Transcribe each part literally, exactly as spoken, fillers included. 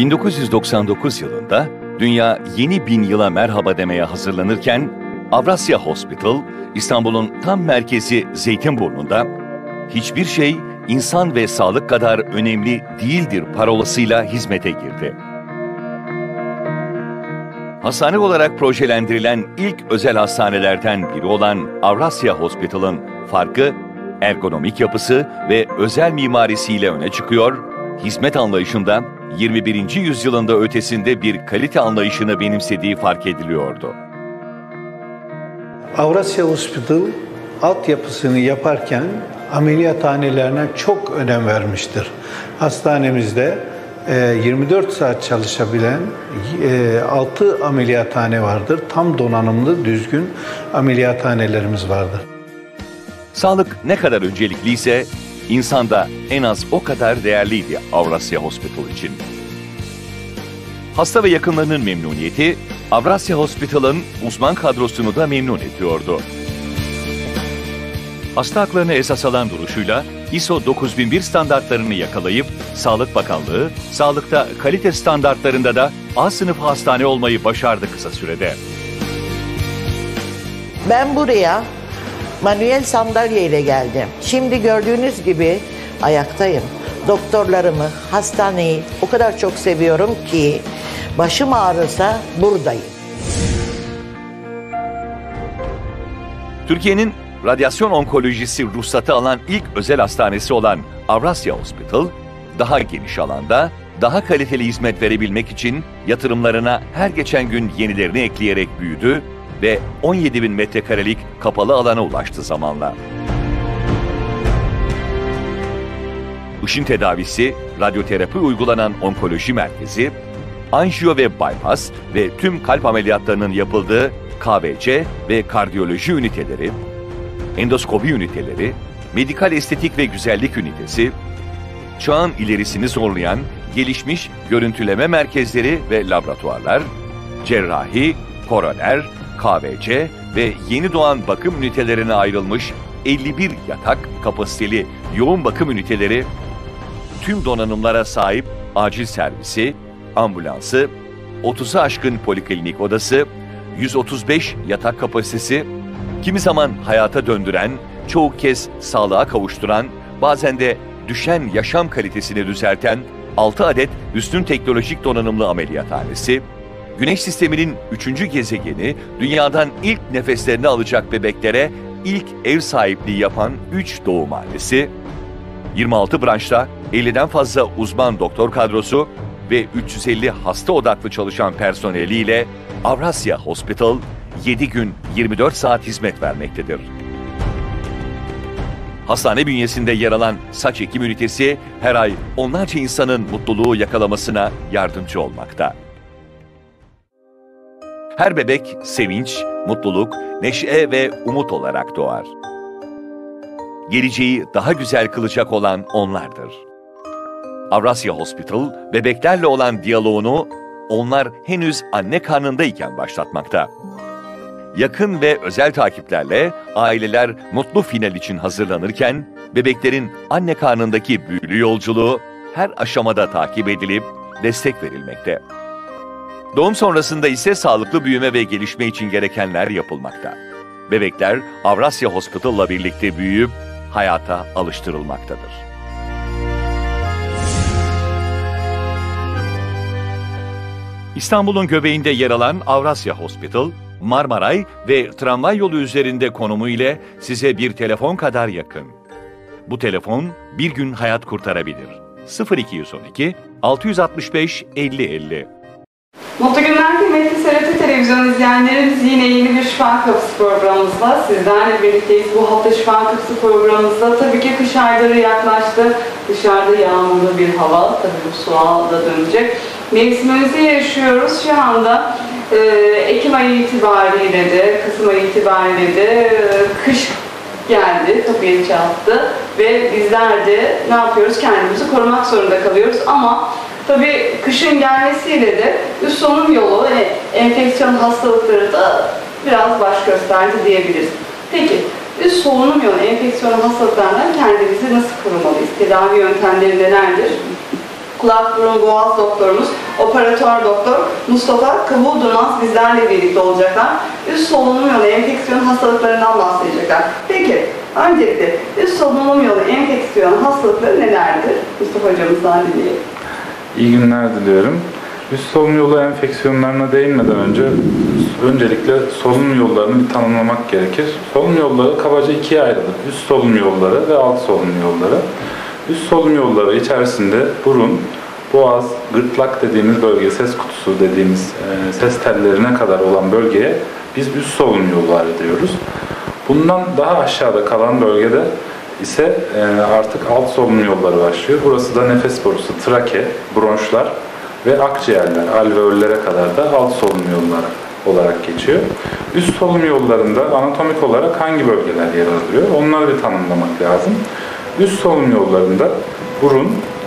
bin dokuz yüz doksan dokuz yılında dünya yeni bin yıla merhaba demeye hazırlanırken Avrasya Hospital, İstanbul'un tam merkezi Zeytinburnu'nda hiçbir şey insan ve sağlık kadar önemli değildir parolasıyla hizmete girdi. Hastane olarak projelendirilen ilk özel hastanelerden biri olan Avrasya Hospital'ın farkı, ergonomik yapısı ve özel mimarisiyle öne çıkıyor, hizmet anlayışında yirmi birinci yüzyılında ötesinde bir kalite anlayışını benimsediği fark ediliyordu. Avrasya Hospital altyapısını yaparken ameliyathanelerine çok önem vermiştir. Hastanemizde yirmi dört saat çalışabilen altı ameliyathane vardır. Tam donanımlı, düzgün ameliyathanelerimiz vardır. Sağlık ne kadar öncelikliyse, insan da en az o kadar değerliydi Avrasya Hospital için. Hasta ve yakınlarının memnuniyeti, Avrasya Hospital'ın uzman kadrosunu da memnun ediyordu. Hasta haklarını esas alan duruşuyla I S O dokuz bin bir standartlarını yakalayıp Sağlık Bakanlığı, sağlıkta kalite standartlarında da A sınıfı hastane olmayı başardı kısa sürede. Ben buraya manuel sandalyeyle geldim. Şimdi gördüğünüz gibi ayaktayım. Doktorlarımı, hastaneyi o kadar çok seviyorum ki başım ağrırsa buradayım. Türkiye'nin radyasyon onkolojisi ruhsatı alan ilk özel hastanesi olan Avrasya Hospital, daha geniş alanda, daha kaliteli hizmet verebilmek için yatırımlarına her geçen gün yenilerini ekleyerek büyüdü ve on yedi bin metrekarelik kapalı alana ulaştı zamanla. Işın tedavisi, radyoterapi uygulanan onkoloji merkezi, anjiyo ve bypass ve tüm kalp ameliyatlarının yapıldığı K V C ve kardiyoloji üniteleri, endoskopi üniteleri, medikal estetik ve güzellik ünitesi, çağın ilerisini zorlayan gelişmiş görüntüleme merkezleri ve laboratuvarlar, cerrahi, koroner, K V C ve yeni doğan bakım ünitelerine ayrılmış elli bir yatak kapasiteli yoğun bakım üniteleri, tüm donanımlara sahip acil servisi, ambulansı, otuzu aşkın poliklinik odası, yüz otuz beş yatak kapasitesi, kimi zaman hayata döndüren, çoğu kez sağlığa kavuşturan, bazen de düşen yaşam kalitesini düzelten altı adet üstün teknolojik donanımlı ameliyathanesi, Güneş sisteminin üçüncü gezegeni, dünyadan ilk nefeslerini alacak bebeklere ilk ev sahipliği yapan üç doğumhanesi, yirmi altı branşta elliden fazla uzman doktor kadrosu ve üç yüz elli hasta odaklı çalışan personeliyle Avrasya Hospital yedi gün yirmi dört saat hizmet vermektedir. Hastane bünyesinde yer alan saç ekim ünitesi her ay onlarca insanın mutluluğu yakalamasına yardımcı olmakta. Her bebek sevinç, mutluluk, neşe ve umut olarak doğar. Geleceği daha güzel kılacak olan onlardır. Avrasya Hospital, bebeklerle olan diyaloğunu onlar henüz anne karnındayken başlatmakta. Yakın ve özel takiplerle aileler mutlu final için hazırlanırken, bebeklerin anne karnındaki büyülü yolculuğu her aşamada takip edilip destek verilmekte. Doğum sonrasında ise sağlıklı büyüme ve gelişme için gerekenler yapılmakta. Bebekler Avrasya Hospital'la birlikte büyüyüp hayata alıştırılmaktadır. İstanbul'un göbeğinde yer alan Avrasya Hospital, Marmaray ve tramvay yolu üzerinde konumu ile size bir telefon kadar yakın. Bu telefon bir gün hayat kurtarabilir. sıfır iki yüz on iki altı yüz altmış beş elli elli. Mutlu günler kıymetli S R T televizyon izleyenlerimiz, yine yeni bir Şifa Kapısı programımızla sizlerle birlikteyiz. Bu hafta Şifa Kapısı programımızda tabii ki kış ayları yaklaştı. Dışarıda yağmurlu bir hava, tabii bu soğuğa da dönecek. Mevsimimizi yaşıyoruz şu anda. Ee, Ekim ayı itibariyle de, Kasım ayı itibariyle de e, kış geldi, kapıyı çaldı ve bizler de ne yapıyoruz? Kendimizi korumak zorunda kalıyoruz ama tabii kışın gelmesiyle de üst solunum yolu ve enfeksiyon hastalıkları da biraz baş gösterdi diyebiliriz. Peki, üst solunum yolu enfeksiyon hastalıklarından kendimizi nasıl korumalıyız? Tedavi yöntemleri nelerdir? Kulak, burun, boğaz doktorumuz operatör doktor Mustafa Kıvıl Durmaz bizlerle birlikte olacaklar. Üst solunum yolu enfeksiyon hastalıklarından bahsedecekler. Peki, öncelikle üst solunum yolu enfeksiyon hastalıkları nelerdir? Mustafa hocamızdan dinleyelim. İyi günler diliyorum. Üst solunum yolu enfeksiyonlarına değinmeden önce öncelikle solunum yollarını bir tanımlamak gerekir. Solunum yolları kabaca ikiye ayrılır. Üst solunum yolları ve alt solunum yolları. Üst solunum yolları içerisinde burun, boğaz, gırtlak dediğimiz bölge, ses kutusu dediğimiz e, ses tellerine kadar olan bölgeye biz üst solunum yolları diyoruz. Bundan daha aşağıda kalan bölgede ise e, artık alt solunum yolları başlıyor. Burası da nefes borusu, trake, bronşlar ve akciğerler, alveollere kadar da alt solunum yolları olarak geçiyor. Üst solunum yollarında anatomik olarak hangi bölgeler yer alıyor? Onları bir tanımlamak lazım. Üst solunum yollarında burun,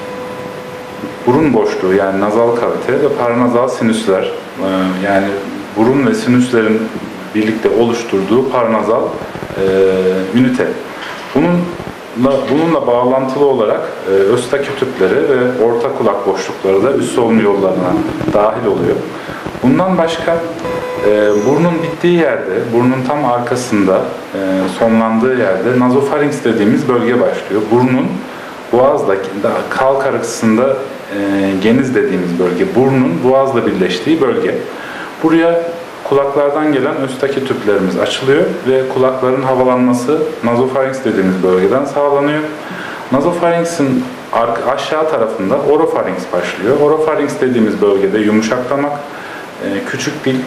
burun boşluğu yani nazal kavite ve paranazal sinüsler, e, yani burun ve sinüslerin birlikte oluşturduğu paranazal e, ünite. Bununla, bununla bağlantılı olarak e, östaki tüpleri ve orta kulak boşlukları da üst solunum yollarına dahil oluyor. Bundan başka e, burnun bittiği yerde, burnun tam arkasında e, sonlandığı yerde nazofarinks dediğimiz bölge başlıyor. Burnun boğazla, kalk arasında e, geniz dediğimiz bölge, burnun boğazla birleştiği bölge. Buraya kulaklardan gelen östaki tüplerimiz açılıyor ve kulakların havalanması nazofarinks dediğimiz bölgeden sağlanıyor. Nazofarinks'in aşağı tarafında orofarinks başlıyor. Orofarinks dediğimiz bölgede yumuşak damak, küçük dil,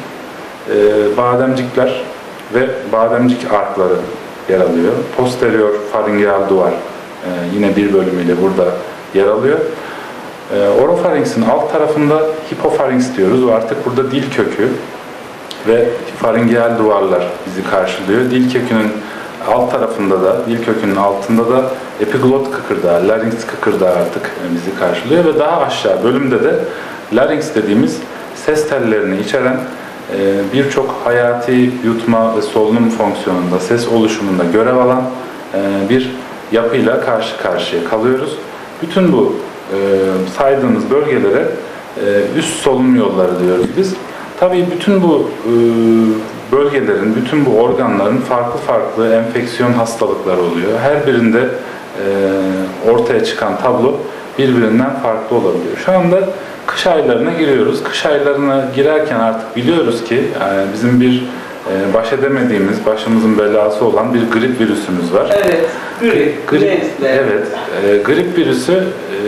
bademcikler ve bademcik arkları yer alıyor. Posterior faringeal duvar yine bir bölümüyle burada yer alıyor. Orofarinks'in alt tarafında hipofarinks diyoruz. O artık burada dil kökü ve faringeal duvarlar bizi karşılıyor. Dil kökünün alt tarafında da, dil kökünün altında da epiglot kıkırdağı, larynx kıkırdağı artık bizi karşılıyor ve daha aşağı bölümde de larynx dediğimiz ses tellerini içeren birçok hayati yutma ve solunum fonksiyonunda, ses oluşumunda görev alan bir yapıyla karşı karşıya kalıyoruz. Bütün bu saydığımız bölgelere üst solunum yolları diyoruz biz. Tabii bütün bu bölgelerin, bütün bu organların farklı farklı enfeksiyon hastalıkları oluyor. Her birinde ortaya çıkan tablo birbirinden farklı olabiliyor. Şu anda kış aylarına giriyoruz. Kış aylarına girerken artık biliyoruz ki bizim bir baş edemediğimiz, başımızın belası olan bir grip virüsümüz var. Evet, grip. Grip, evet, e, grip virüsü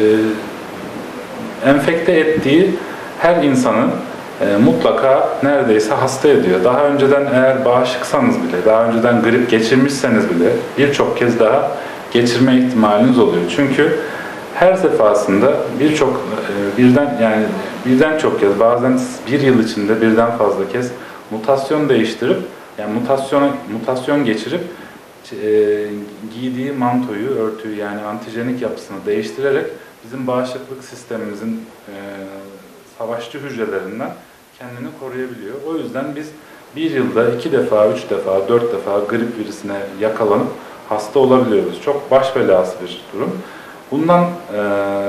e, enfekte ettiği her insanın e, mutlaka neredeyse hasta ediyor. Daha önceden eğer bağışıksanız bile, daha önceden grip geçirmişseniz bile birçok kez daha geçirme ihtimaliniz oluyor. Çünkü her defasında birçok e, birden yani birden çok kez, bazen bir yıl içinde birden fazla kez mutasyon değiştirip, yani mutasyona mutasyon geçirip e, giydiği mantoyu, örtüyü yani antijenik yapısını değiştirerek bizim bağışıklık sistemimizin e, savaşçı hücrelerinden kendini koruyabiliyor. O yüzden biz bir yılda iki defa, üç defa, dört defa grip virüsüne yakalanıp hasta olabiliyoruz. Çok baş belası bir durum. Bundan e,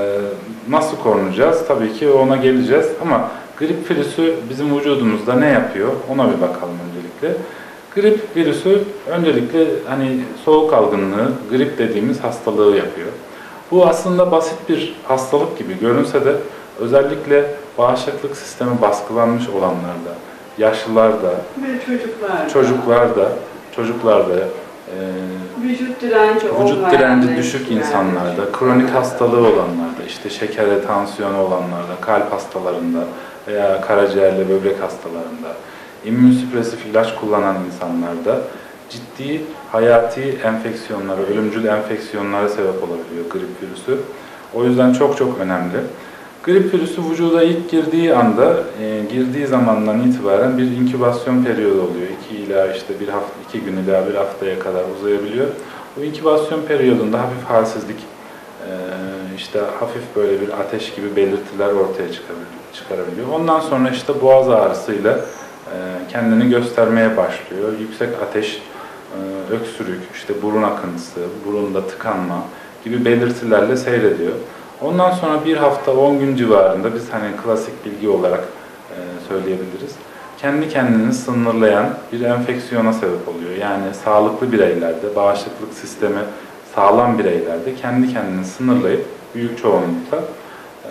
nasıl korunacağız? Tabii ki ona geleceğiz ama grip virüsü bizim vücudumuzda ne yapıyor? Ona bir bakalım öncelikle. Grip virüsü öncelikle hani soğuk algınlığı, grip dediğimiz hastalığı yapıyor. Bu aslında basit bir hastalık gibi görünse de özellikle bağışıklık sistemi baskılanmış olanlarda, yaşlılarda, ve çocuklarda, çocuklarda, çocuklarda, e, vücut direnci, vücut direnci düşük insanlarda, kronik hastalığı olanlarda, işte şekeri, tansiyonu olanlarda, kalp hastalarında veya karaciğerle böbrek hastalarında, immünsüpresif ilaç kullanan insanlarda ciddi hayati enfeksiyonlara, ölümcül enfeksiyonlara sebep olabiliyor grip virüsü. O yüzden çok çok önemli. Grip virüsü vücuda ilk girdiği anda, e, girdiği zamandan itibaren bir inkübasyon periyodu oluyor. iki ila işte bir hafta, iki gün ila bir haftaya kadar uzayabiliyor. Bu inkübasyon periyodunda hafif halsizlik, e, işte hafif böyle bir ateş gibi belirtiler ortaya çıkarabiliyor. Ondan sonra işte boğaz ağrısıyla e, kendini göstermeye başlıyor. Yüksek ateş, e, öksürük, işte burun akıntısı, burunda tıkanma gibi belirtilerle seyrediyor. Ondan sonra bir hafta on gün civarında biz hani klasik bilgi olarak e, söyleyebiliriz. Kendi kendini sınırlayan bir enfeksiyona sebep oluyor. Yani sağlıklı bireylerde, bağışıklık sistemi sağlam bireylerde kendi kendini sınırlayıp büyük çoğunlukla e,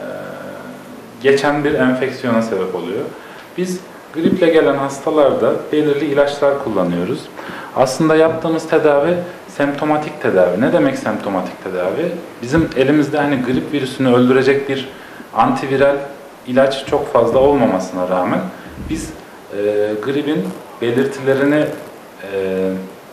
geçen bir enfeksiyona sebep oluyor. Biz griple gelen hastalarda belirli ilaçlar kullanıyoruz. Aslında yaptığımız tedavi semptomatik tedavi. Ne demek semptomatik tedavi? Bizim elimizde hani grip virüsünü öldürecek bir antiviral ilaç çok fazla olmamasına rağmen biz e, gripin belirtilerini e,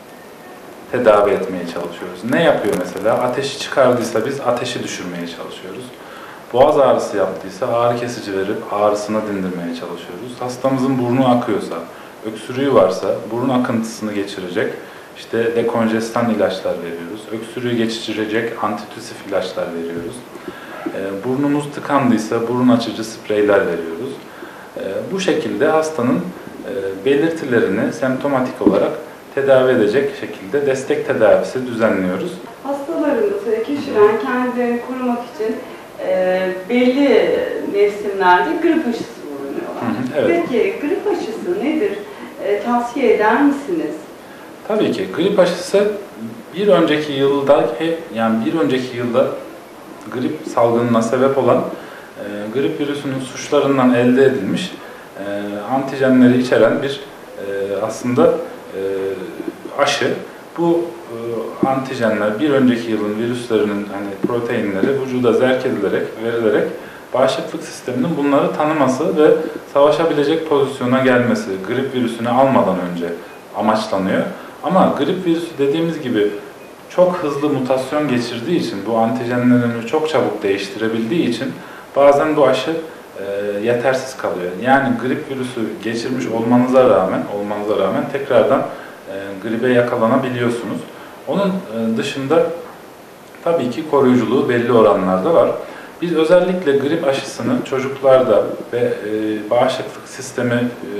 tedavi etmeye çalışıyoruz. Ne yapıyor mesela? Ateşi çıkardıysa biz ateşi düşürmeye çalışıyoruz. Boğaz ağrısı yaptıysa ağrı kesici verip ağrısını dindirmeye çalışıyoruz. Hastamızın burnu akıyorsa, öksürüğü varsa burun akıntısını geçirecek işte dekonjestan ilaçlar veriyoruz. Öksürüğü geçirecek antitüsif ilaçlar veriyoruz. E, burnumuz tıkandıysa burun açıcı spreyler veriyoruz. E, bu şekilde hastanın e, belirtilerini semptomatik olarak tedavi edecek şekilde destek tedavisi düzenliyoruz. Hastalarımız, kişiler kendilerini korumak için e, belli mevsimlerde grip aşısı bulunuyorlar. Hı hı, evet. Peki grip aşısı nedir? E, tavsiye eder misiniz? Tabii ki grip aşısı bir önceki yılda yani bir önceki yılda grip salgınına sebep olan e, grip virüsünün suçlarından elde edilmiş e, antijenleri içeren bir e, aslında e, aşı. Bu e, antijenler bir önceki yılın virüslerinin hani proteinleri vücuda zerk edilerek, verilerek bağışıklık sisteminin bunları tanıması ve savaşabilecek pozisyona gelmesi, grip virüsünü almadan önce amaçlanıyor. Ama grip virüsü dediğimiz gibi çok hızlı mutasyon geçirdiği için, bu antijenlerini çok çabuk değiştirebildiği için bazen bu aşı e, yetersiz kalıyor. Yani grip virüsü geçirmiş olmanıza rağmen, olmanıza rağmen tekrardan e, gribe yakalanabiliyorsunuz. Onun e, dışında tabii ki koruyuculuğu belli oranlarda var. Biz özellikle grip aşısını çocuklarda ve e, bağışıklık sistemi e,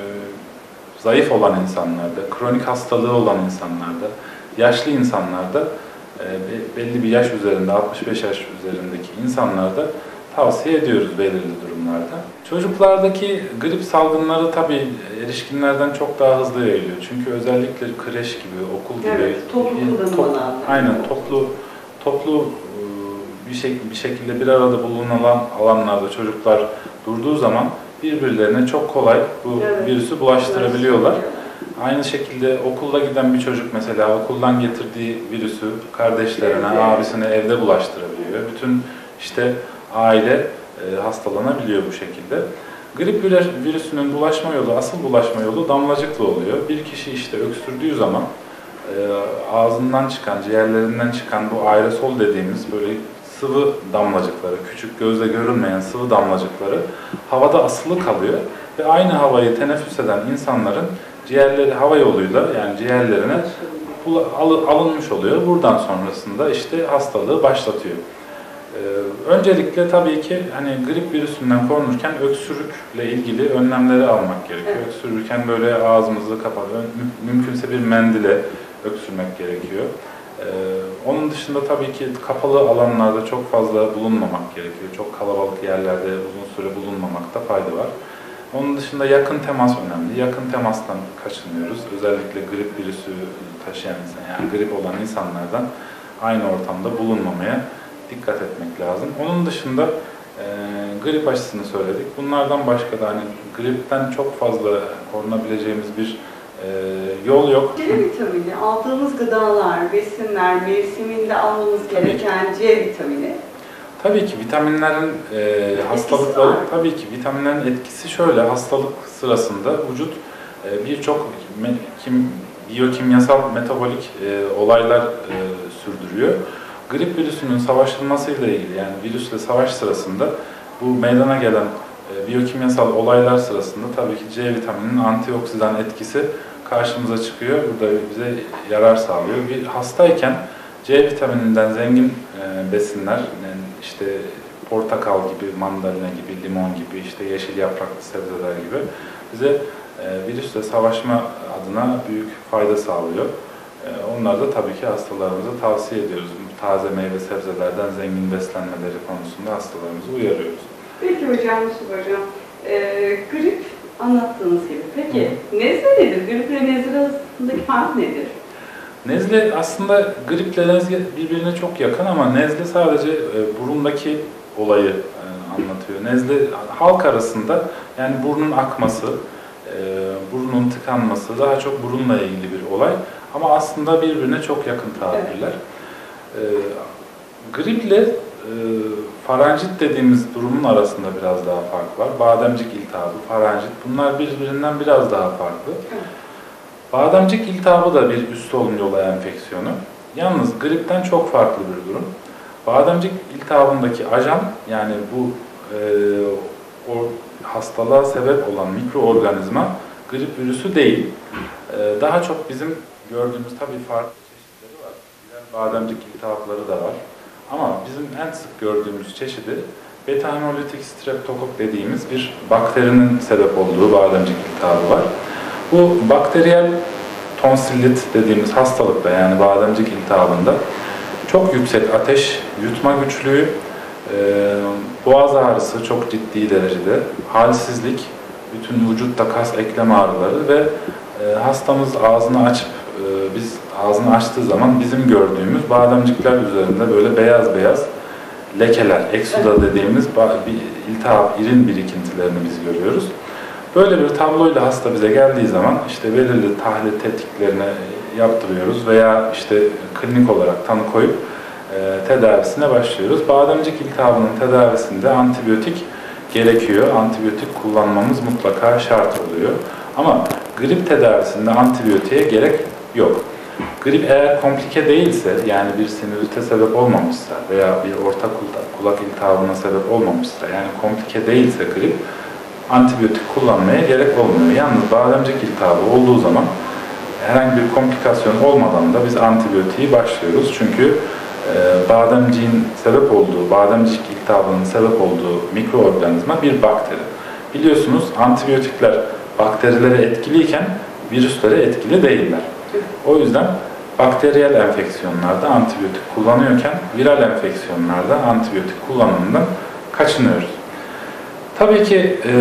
zayıf olan insanlarda, kronik hastalığı olan insanlarda, yaşlı insanlarda, e, belli bir yaş üzerinde, altmış beş yaş üzerindeki insanlarda tavsiye ediyoruz belirli durumlarda. Çocuklardaki grip salgınları tabii erişkinlerden çok daha hızlı yayılıyor. Çünkü özellikle kreş gibi, okul gibi, evet, toplu top, aynen toplu toplu bir, şey, bir şekilde bir arada bulunan alanlarda çocuklar durduğu zaman birbirlerine çok kolay bu evet. virüsü bulaştırabiliyorlar. Aynı şekilde okulda giden bir çocuk mesela okuldan getirdiği virüsü kardeşlerine, evet. abisine evde bulaştırabiliyor. Bütün işte aile e, hastalanabiliyor bu şekilde. Grip virüsünün bulaşma yolu, asıl bulaşma yolu damlacıkla oluyor. Bir kişi işte öksürdüğü zaman e, ağzından çıkan, ciğerlerinden çıkan bu aerosol dediğimiz böyle sıvı damlacıkları, küçük gözle görünmeyen sıvı damlacıkları havada asılı kalıyor ve aynı havayı teneffüs eden insanların ciğerleri hava yoluyla yani ciğerlerine alınmış oluyor. Buradan sonrasında işte hastalığı başlatıyor. Ee, öncelikle tabii ki hani grip virüsünden korunurken öksürükle ilgili önlemleri almak gerekiyor. Evet. Öksürürken böyle ağzımızı kapatıp mümkünse bir mendile öksürmek gerekiyor. Ee, onun dışında tabii ki kapalı alanlarda çok fazla bulunmamak gerekiyor. Çok kalabalık yerlerde uzun süre bulunmamakta fayda var. Onun dışında yakın temas önemli. Yakın temastan kaçınıyoruz. Özellikle grip virüsü taşıyan insan, yani grip olan insanlardan aynı ortamda bulunmamaya dikkat etmek lazım. Onun dışında e, grip aşısını söyledik. Bunlardan başka da hani gripten çok fazla korunabileceğimiz bir e, yol yok. C vitamini, aldığımız gıdalar, besinler, mevsiminde almamız gereken C vitamini. Tabii ki vitaminlerin e, hastalıkları, tabii ki vitaminlerin etkisi şöyle, hastalık sırasında vücut e, birçok kim, biyokimyasal metabolik e, olaylar e, sürdürüyor. Grip virüsünün savaşılmasıyla ilgili yani virüsle savaş sırasında bu meydana gelen e, biyokimyasal olaylar sırasında tabii ki C vitamininin antioksidan etkisi karşımıza çıkıyor. Burada bize yarar sağlıyor. Bir hastayken C vitamininden zengin e, besinler, yani işte portakal gibi, mandalina gibi, limon gibi, işte yeşil yapraklı sebzeler gibi bize e, virüsle savaşma adına büyük fayda sağlıyor. E, Onları da tabii ki hastalarımıza tavsiye ediyoruz. Taze meyve sebzelerden zengin beslenmeleri konusunda hastalarımızı uyarıyoruz. Peki hocam, Yusuf hocam, e, grip anlattığınız gibi. Peki Hı. nezle nedir? Grip ile nezle arasındaki fark nedir? Nezle aslında griple nezle birbirine çok yakın ama nezle sadece e, burundaki olayı e, anlatıyor. Nezle halk arasında yani burnun akması, e, burnun tıkanması daha çok burunla ilgili bir olay. Ama aslında birbirine çok yakın tabirler. Evet. E, griple e, faranjit dediğimiz durumun arasında biraz daha fark var. Bademcik iltihabı, faranjit bunlar birbirinden biraz daha farklı. Evet. Bademcik iltihabı da bir üst solunum yolu enfeksiyonu. Yalnız gripten çok farklı bir durum. Bademcik iltihabındaki ajan yani bu e, o hastalığa sebep olan mikroorganizma grip virüsü değil. E, daha çok bizim gördüğümüz tabii farklı çeşitleri var. Diğer bademcik iltihapları da var. Ama bizim en sık gördüğümüz çeşidi beta-hemolitik streptokok dediğimiz bir bakterinin sebep olduğu bademcik iltihabı var. Bu bakteriyel tonsillit dediğimiz hastalıkta yani bademcik iltihabında çok yüksek ateş, yutma güçlüğü, e, boğaz ağrısı çok ciddi derecede, halsizlik, bütün vücutta kas eklem ağrıları ve e, hastamız ağzını açıp e, biz ağzını açtığı zaman bizim gördüğümüz bademcikler üzerinde böyle beyaz beyaz lekeler, eksuda dediğimiz bir iltihap, irin birikintilerini biz görüyoruz. Böyle bir tabloyla hasta bize geldiği zaman işte belirli tahlil tetkiklerini yaptırıyoruz veya işte klinik olarak tanı koyup e, tedavisine başlıyoruz. Bademcik iltihabının tedavisinde antibiyotik gerekiyor. Antibiyotik kullanmamız mutlaka şart oluyor. Ama grip tedavisinde antibiyotiğe gerek yok. Grip eğer komplike değilse yani bir sinüzite sebep olmamışsa veya bir orta kulak iltihabına sebep olmamışsa yani komplike değilse grip antibiyotik kullanmaya gerek olmuyor. Yalnız bademcik iltihabı olduğu zaman herhangi bir komplikasyon olmadan da biz antibiyotiği başlıyoruz. Çünkü e, bademciğin sebep olduğu, bademcik iltihabının sebep olduğu mikroorganizma bir bakteri. Biliyorsunuz antibiyotikler bakterilere etkiliyken virüslere etkili değiller. O yüzden bakteriyel enfeksiyonlarda antibiyotik kullanıyorken viral enfeksiyonlarda antibiyotik kullanımından kaçınıyoruz. Tabii ki e,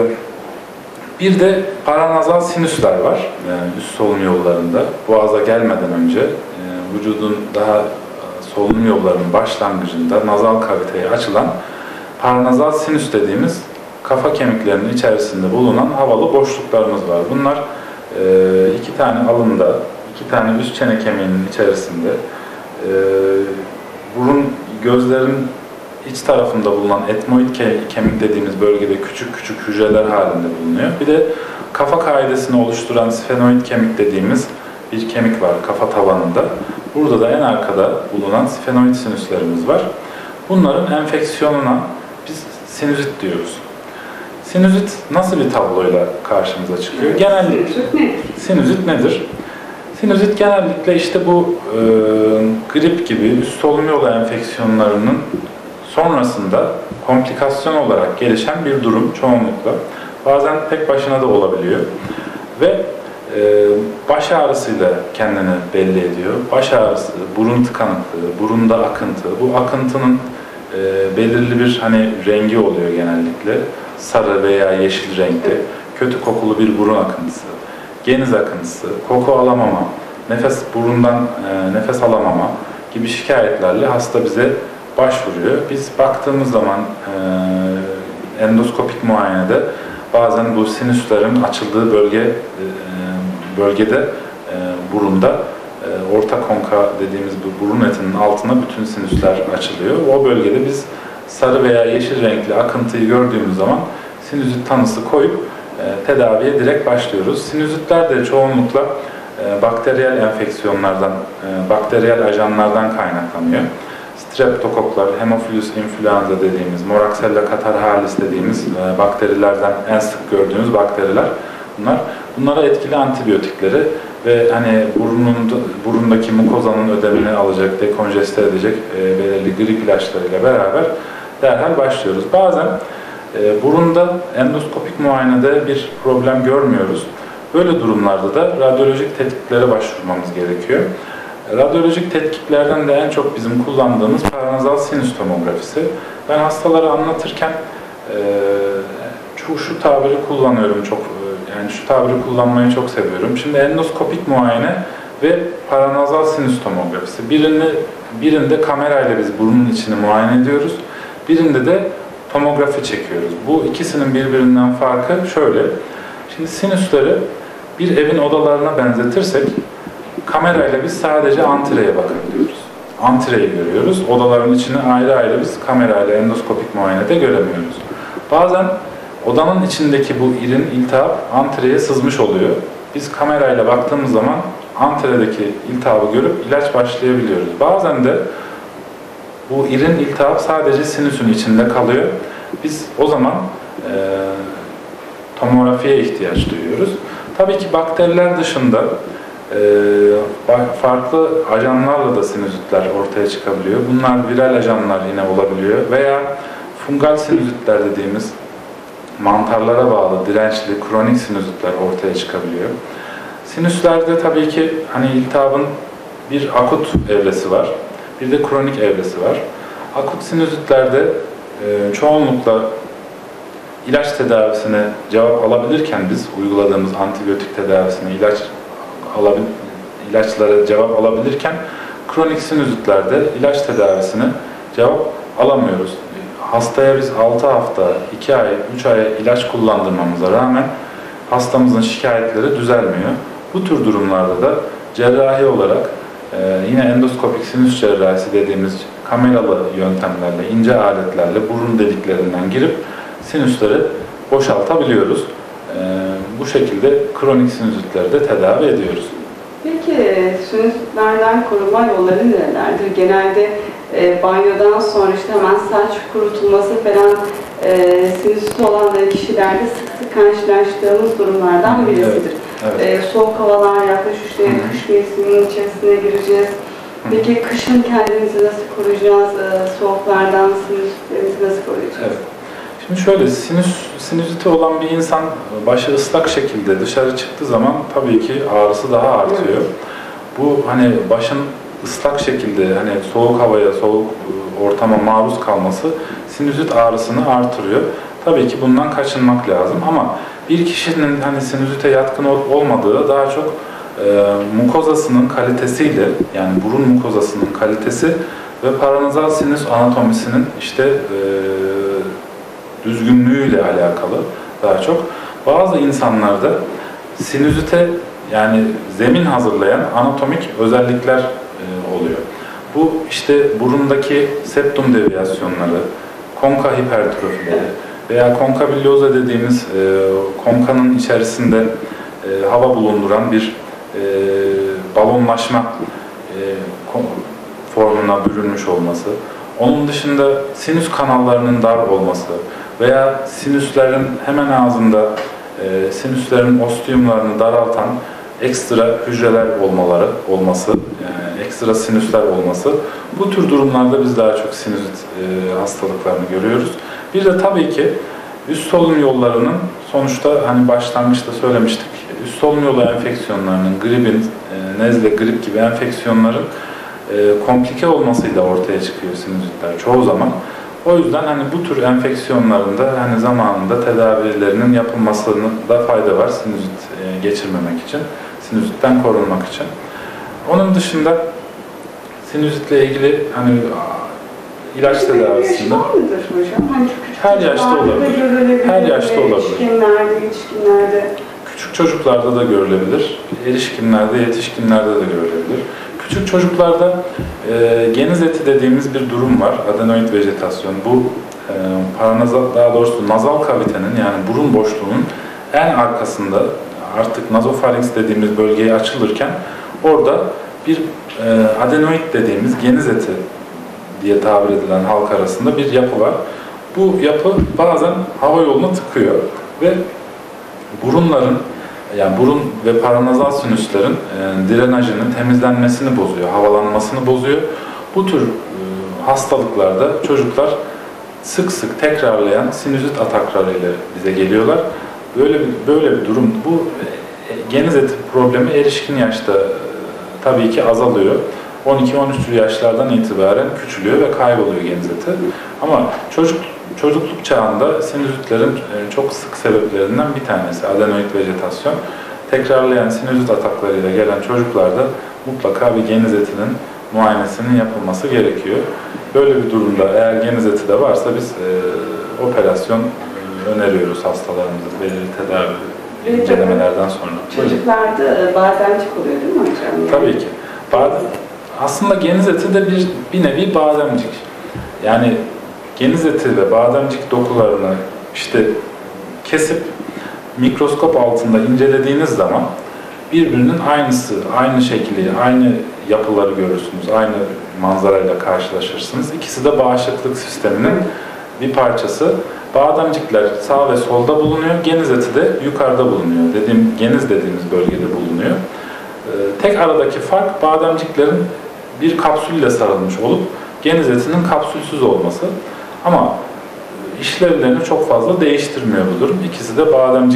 bir de paranazal sinüsler var yani üst solunum yollarında. Boğaza gelmeden önce e, vücudun daha e, solunum yollarının başlangıcında nazal kaviteye açılan paranazal sinüs dediğimiz kafa kemiklerinin içerisinde bulunan havalı boşluklarımız var. Bunlar e, iki tane alında, iki tane üst çene kemiğinin içerisinde e, burun, gözlerin iç tarafında bulunan etmoid kemik dediğimiz bölgede küçük küçük hücreler halinde bulunuyor. Bir de kafa kaidesini oluşturan sfenoid kemik dediğimiz bir kemik var kafa tabanında. Burada da en arkada bulunan sfenoid sinüslerimiz var. Bunların enfeksiyonuna biz sinüzit diyoruz. Sinüzit nasıl bir tabloyla karşımıza çıkıyor? Genellikle sinüzit nedir? Sinüzit genellikle işte bu e, grip gibi üst solunum yolu enfeksiyonlarının sonrasında komplikasyon olarak gelişen bir durum çoğunlukla. Bazen tek başına da olabiliyor. Ve e, baş ağrısıyla kendini belli ediyor. Baş ağrısı, burun tıkanıklığı, burunda akıntı. Bu akıntının e, belirli bir hani rengi oluyor genellikle. Sarı veya yeşil renkte. Kötü kokulu bir burun akıntısı, geniz akıntısı, koku alamama, nefes burundan e, nefes alamama gibi şikayetlerle hasta bize başvuruyor. Biz baktığımız zaman e, endoskopik muayenede bazen bu sinüslerin açıldığı bölge e, bölgede e, burunda e, orta konka dediğimiz bu burun etinin altına bütün sinüsler açılıyor. O bölgede biz sarı veya yeşil renkli akıntıyı gördüğümüz zaman sinüzit tanısı koyup e, tedaviye direkt başlıyoruz. Sinüzitler de çoğunlukla e, bakteriyel enfeksiyonlardan, e, bakteriyel ajanlardan kaynaklanıyor. Streptokoklar, Haemophilus influenza dediğimiz, Moraxella catarrhalis dediğimiz e, bakterilerden en sık gördüğümüz bakteriler bunlar. Bunlara etkili antibiyotikleri ve hani burnun, burundaki mukozanın ödemini alacak, dekonjeste edecek e, belirli grip ilaçlarıyla beraber derhal başlıyoruz. Bazen e, burunda endoskopik muayenede bir problem görmüyoruz. Böyle durumlarda da radyolojik tetkiklere başvurmamız gerekiyor. Radyolojik tetkiklerden de en çok bizim kullandığımız paranazal sinüs tomografisi. Ben hastalara anlatırken e, şu, şu tabiri kullanıyorum çok, yani şu tabiri kullanmayı çok seviyorum. Şimdi endoskopik muayene ve paranazal sinüs tomografisi. Birini, birinde kamerayla biz burnun içini muayene ediyoruz. Birinde de tomografi çekiyoruz. Bu ikisinin birbirinden farkı şöyle. Şimdi sinüsleri bir evin odalarına benzetirsek, kamerayla biz sadece antreye bakabiliyoruz. Antreyi görüyoruz. Odaların içini ayrı ayrı biz kamerayla endoskopik muayenede göremiyoruz. Bazen odanın içindeki bu irin iltihap antreye sızmış oluyor. Biz kamerayla baktığımız zaman antredeki iltihabı görüp ilaç başlayabiliyoruz. Bazen de bu irin iltihap sadece sinüsün içinde kalıyor. Biz o zaman e, tomografiye ihtiyaç duyuyoruz. Tabii ki bakteriler dışında e, farklı ajanlarla da sinüzitler ortaya çıkabiliyor. Bunlar viral ajanlar yine olabiliyor veya fungal sinüzitler dediğimiz mantarlara bağlı dirençli kronik sinüzitler ortaya çıkabiliyor. Sinüslerde tabii ki hani iltihabın bir akut evresi var, bir de kronik evresi var. Akut sinüzitlerde e, çoğunlukla ilaç tedavisine cevap alabilirken biz uyguladığımız antibiyotik tedavisine ilaç alabil, ilaçlara cevap alabilirken kronik sinüzitlerde ilaç tedavisine cevap alamıyoruz. Hastaya biz altı hafta, iki ay, üç ay ilaç kullandırmamıza rağmen hastamızın şikayetleri düzelmiyor. Bu tür durumlarda da cerrahi olarak e, yine endoskopik sinüs cerrahisi dediğimiz kameralı yöntemlerle, ince aletlerle burun deliklerinden girip sinüsleri boşaltabiliyoruz. E, bu şekilde kronik sinüzitleri de tedavi ediyoruz. Peki sinüslerden koruma yolları nelerdir? Genelde e, banyodan sonra işte hemen saç kurutulması falan e, sinüsü olan kişilerde sık sık karşılaştığımız durumlardan birisidir. Evet. Evet. E, soğuk havalar yaklaşıyor, işte Hı-hı. kış mevsiminin içerisine gireceğiz. Hı-hı. Peki kışın kendimizi nasıl koruyacağız? E, soğuklardan sinüslerimizi nasıl koruyacağız? Evet. Şimdi şöyle, sinüs, sinüziti olan bir insan başı ıslak şekilde dışarı çıktığı zaman tabii ki ağrısı daha artıyor. Evet. Bu hani başın ıslak şekilde hani soğuk havaya, soğuk ortama maruz kalması sinüzit ağrısını artırıyor. Tabii ki bundan kaçınmak lazım ama bir kişinin hani sinüzite yatkın olmadığı daha çok e, mukozasının kalitesiyle, yani burun mukozasının kalitesi ve paranazal sinüs anatomisinin işte e, düzgünlüğüyle alakalı daha çok. Bazı insanlarda sinüzite yani zemin hazırlayan anatomik özellikler e, oluyor. Bu işte burundaki septum deviyasyonları, konka hipertrofileri veya konkabilyoza dediğimiz e, konkanın içerisinde e, hava bulunduran bir e, balonlaşma e, formuna bürünmüş olması. Onun dışında sinüs kanallarının dar olması veya sinüslerin hemen ağzında e, sinüslerin ostiumlarını daraltan ekstra hücreler olmaları olması, yani ekstra sinüsler olması. Bu tür durumlarda biz daha çok sinüzit e, hastalıklarını görüyoruz. Bir de tabii ki üst solunum yollarının sonuçta hani başlangıçta söylemiştik, üst solunum yolu enfeksiyonlarının, gripin, e, nezle, grip gibi enfeksiyonların e, komplike olmasıyla ortaya çıkıyor sinüzitler çoğu zaman. O yüzden hani bu tür enfeksiyonlarında hani zamanında tedavilerinin yapılmasında fayda var sinüzit e, geçirmemek için, sinüzitten korunmak için. Onun dışında sinüzitle ilgili hani ilaç tedavisinde hani her yaşta olabilir. Her yaşta olabilir. Yetişkinlerde, yetişkinlerde. Küçük çocuklarda da görülebilir. Erişkinlerde, yetişkinlerde de görülebilir. Küçük çocuklarda e, geniz eti dediğimiz bir durum var. Adenoid vejetasyon. Bu e, paranazal, daha doğrusu nazal kavitenin yani burun boşluğunun en arkasında artık nazofarinks dediğimiz bölgeye açılırken orada bir e, adenoid dediğimiz geniz eti diye tabir edilen halk arasında bir yapı var. Bu yapı bazen hava yoluna tıkıyor ve burunların yani burun ve paranazal sinüslerin e, drenajını, temizlenmesini bozuyor, havalanmasını bozuyor. Bu tür e, hastalıklarda çocuklar sık sık tekrarlayan sinüzit ataklarıyla bize geliyorlar. Böyle bir, böyle bir durum. Bu geniz eti problemi erişkin yaşta tabii ki azalıyor. on iki on üç yaşlardan itibaren küçülüyor ve kayboluyor geniz eti. Ama çocuk çocukluk çağında sinüzitlerin çok sık sebeplerinden bir tanesi adenoid vejetasyon. Tekrarlayan sinüzit ataklarıyla gelen çocuklarda mutlaka bir geniz etinin muayenesinin yapılması gerekiyor. Böyle bir durumda eğer geniz eti de varsa biz e, operasyon e, öneriyoruz hastalarımıza belirli tedavi evet, incelemelerden sonra. Çocuklarda e, bademcik oluyor değil mi hocam? Yani? Tabii ki. Badem, aslında geniz eti de bir, bir nevi bademcik. Yani geniz eti ve bademcik dokularını işte kesip mikroskop altında incelediğiniz zaman birbirinin aynısı, aynı şekli, aynı yapıları görürsünüz, aynı manzarayla karşılaşırsınız. İkisi de bağışıklık sisteminin bir parçası. Bademcikler sağ ve solda bulunuyor, geniz eti de yukarıda bulunuyor. Dediğim, geniz dediğimiz bölgede bulunuyor. Ee, tek aradaki fark bademciklerin bir kapsülle sarılmış olup geniz etinin kapsülsüz olması. Ama işlevlerini çok fazla değiştirmiyor bu durum. İkisi de bademcik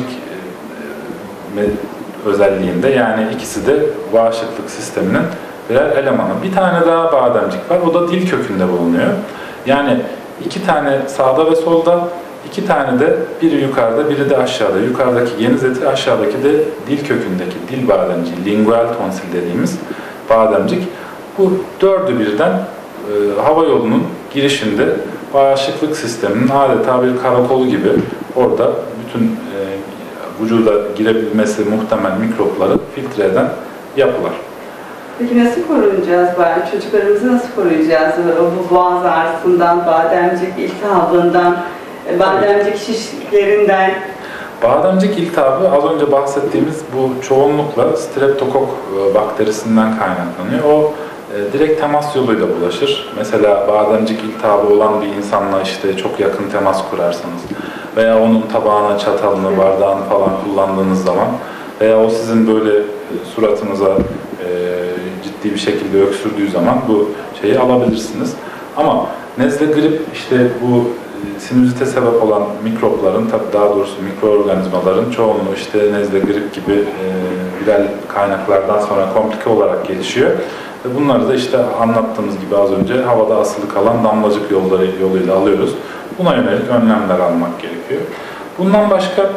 e, özelliğinde, yani ikisi de bağışıklık sisteminin birer elemanı. Bir tane daha bademcik var, o da dil kökünde bulunuyor. Yani iki tane sağda ve solda, iki tane de biri yukarıda, biri de aşağıda. Yukarıdaki geniz eti, aşağıdaki de dil kökündeki dil bademciği, lingual tonsil dediğimiz bademcik. Bu dördü birden e, hava yolunun girişinde bağışıklık sisteminin adeta bir karakolu gibi orada bütün e, vücuda girebilmesi muhtemel mikropları filtre eden yapılar. Peki nasıl koruyacağız bari? Çocuklarımızı nasıl koruyacağız? Bu boğaz ağrısından, bademcik iltihabından, bademcik şişliklerinden. Bademcik iltihabı az önce bahsettiğimiz bu çoğunlukla streptokok bakterisinden kaynaklanıyor. O e, direkt temas yoluyla bulaşır. Mesela bademcik iltihabı olan bir insanla işte çok yakın temas kurarsanız veya onun tabağına, çatalını, bardağını falan kullandığınız zaman veya o sizin böyle suratınıza e, ciddi bir şekilde öksürdüğü zaman bu şeyi alabilirsiniz. Ama nezle, grip, işte bu sinüzite sebep olan mikropların, tabii daha doğrusu mikroorganizmaların çoğunluğu işte nezle, grip gibi e, viral kaynaklardan sonra komplike olarak gelişiyor. Ve bunları da işte anlattığımız gibi az önce havada asılı kalan damlacık yolları yoluyla alıyoruz. Buna yönelik önlemler almak gerekiyor. Bundan başka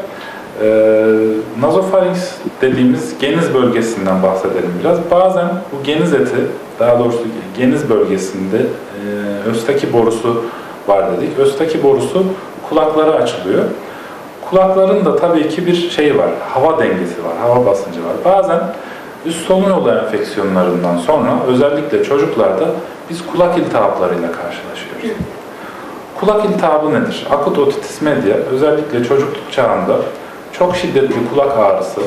e, nazofarinks dediğimiz geniz bölgesinden bahsedelim biraz. Bazen bu geniz eti, daha doğrusu geniz bölgesinde e, östaki borusu var dedik. Östaki borusu kulaklara açılıyor. Kulakların da tabii ki bir şey var, hava dengesi var, hava basıncı var. Bazen üst solunum yolu enfeksiyonlarından sonra özellikle çocuklarda biz kulak iltihaplarıyla karşılaşıyoruz. Kulak iltihabı nedir? Akut otitis media özellikle çocukluk çağında çok şiddetli kulak ağrısı,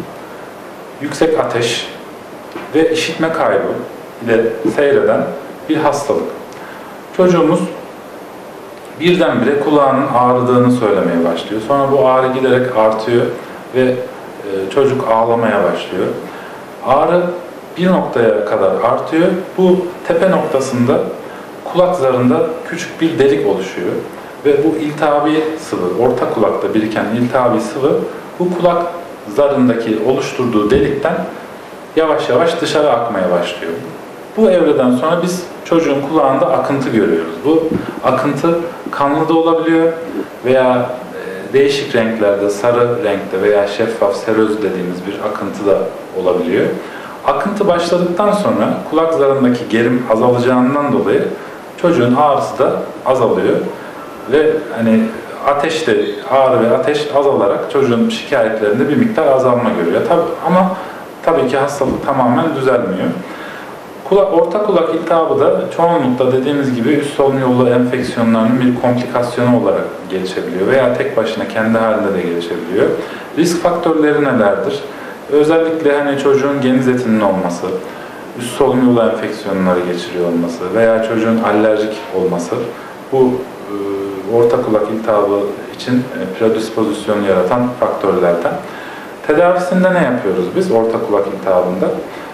yüksek ateş ve işitme kaybı ile seyreden bir hastalık. Çocuğumuz birdenbire kulağının ağrıdığını söylemeye başlıyor. Sonra bu ağrı giderek artıyor ve e, çocuk ağlamaya başlıyor. Ağrı bir noktaya kadar artıyor. Bu tepe noktasında kulak zarında küçük bir delik oluşuyor. Ve bu iltihabi sıvı, orta kulakta biriken iltihabi sıvı bu kulak zarındaki oluşturduğu delikten yavaş yavaş dışarı akmaya başlıyor. Bu evreden sonra biz çocuğun kulağında akıntı görüyoruz. Bu akıntı kanlı da olabiliyor veya değişik renklerde, sarı renkte veya şeffaf seröz dediğimiz bir akıntı da olabiliyor. Akıntı başladıktan sonra kulak zarındaki gerim azalacağından dolayı çocuğun ağrısı da azalıyor ve hani ateş de, ağrı ve ateş azalarak çocuğun şikayetlerinde bir miktar azalma görüyor. Tabii, ama tabii ki hastalık tamamen düzelmiyor. Kulak, orta kulak iltihabı da çoğunlukla dediğimiz gibi üst solunum yolu enfeksiyonlarının bir komplikasyonu olarak gelişebiliyor veya tek başına kendi halinde de gelişebiliyor. Risk faktörleri nelerdir? Özellikle hani çocuğun geniz etinin olması, üst solunum yolu enfeksiyonları geçiriyor olması veya çocuğun alerjik olması bu e, orta kulak iltihabı için e, predispozisyon yaratan faktörlerden. Tedavisinde ne yapıyoruz biz orta kulak iltihabında?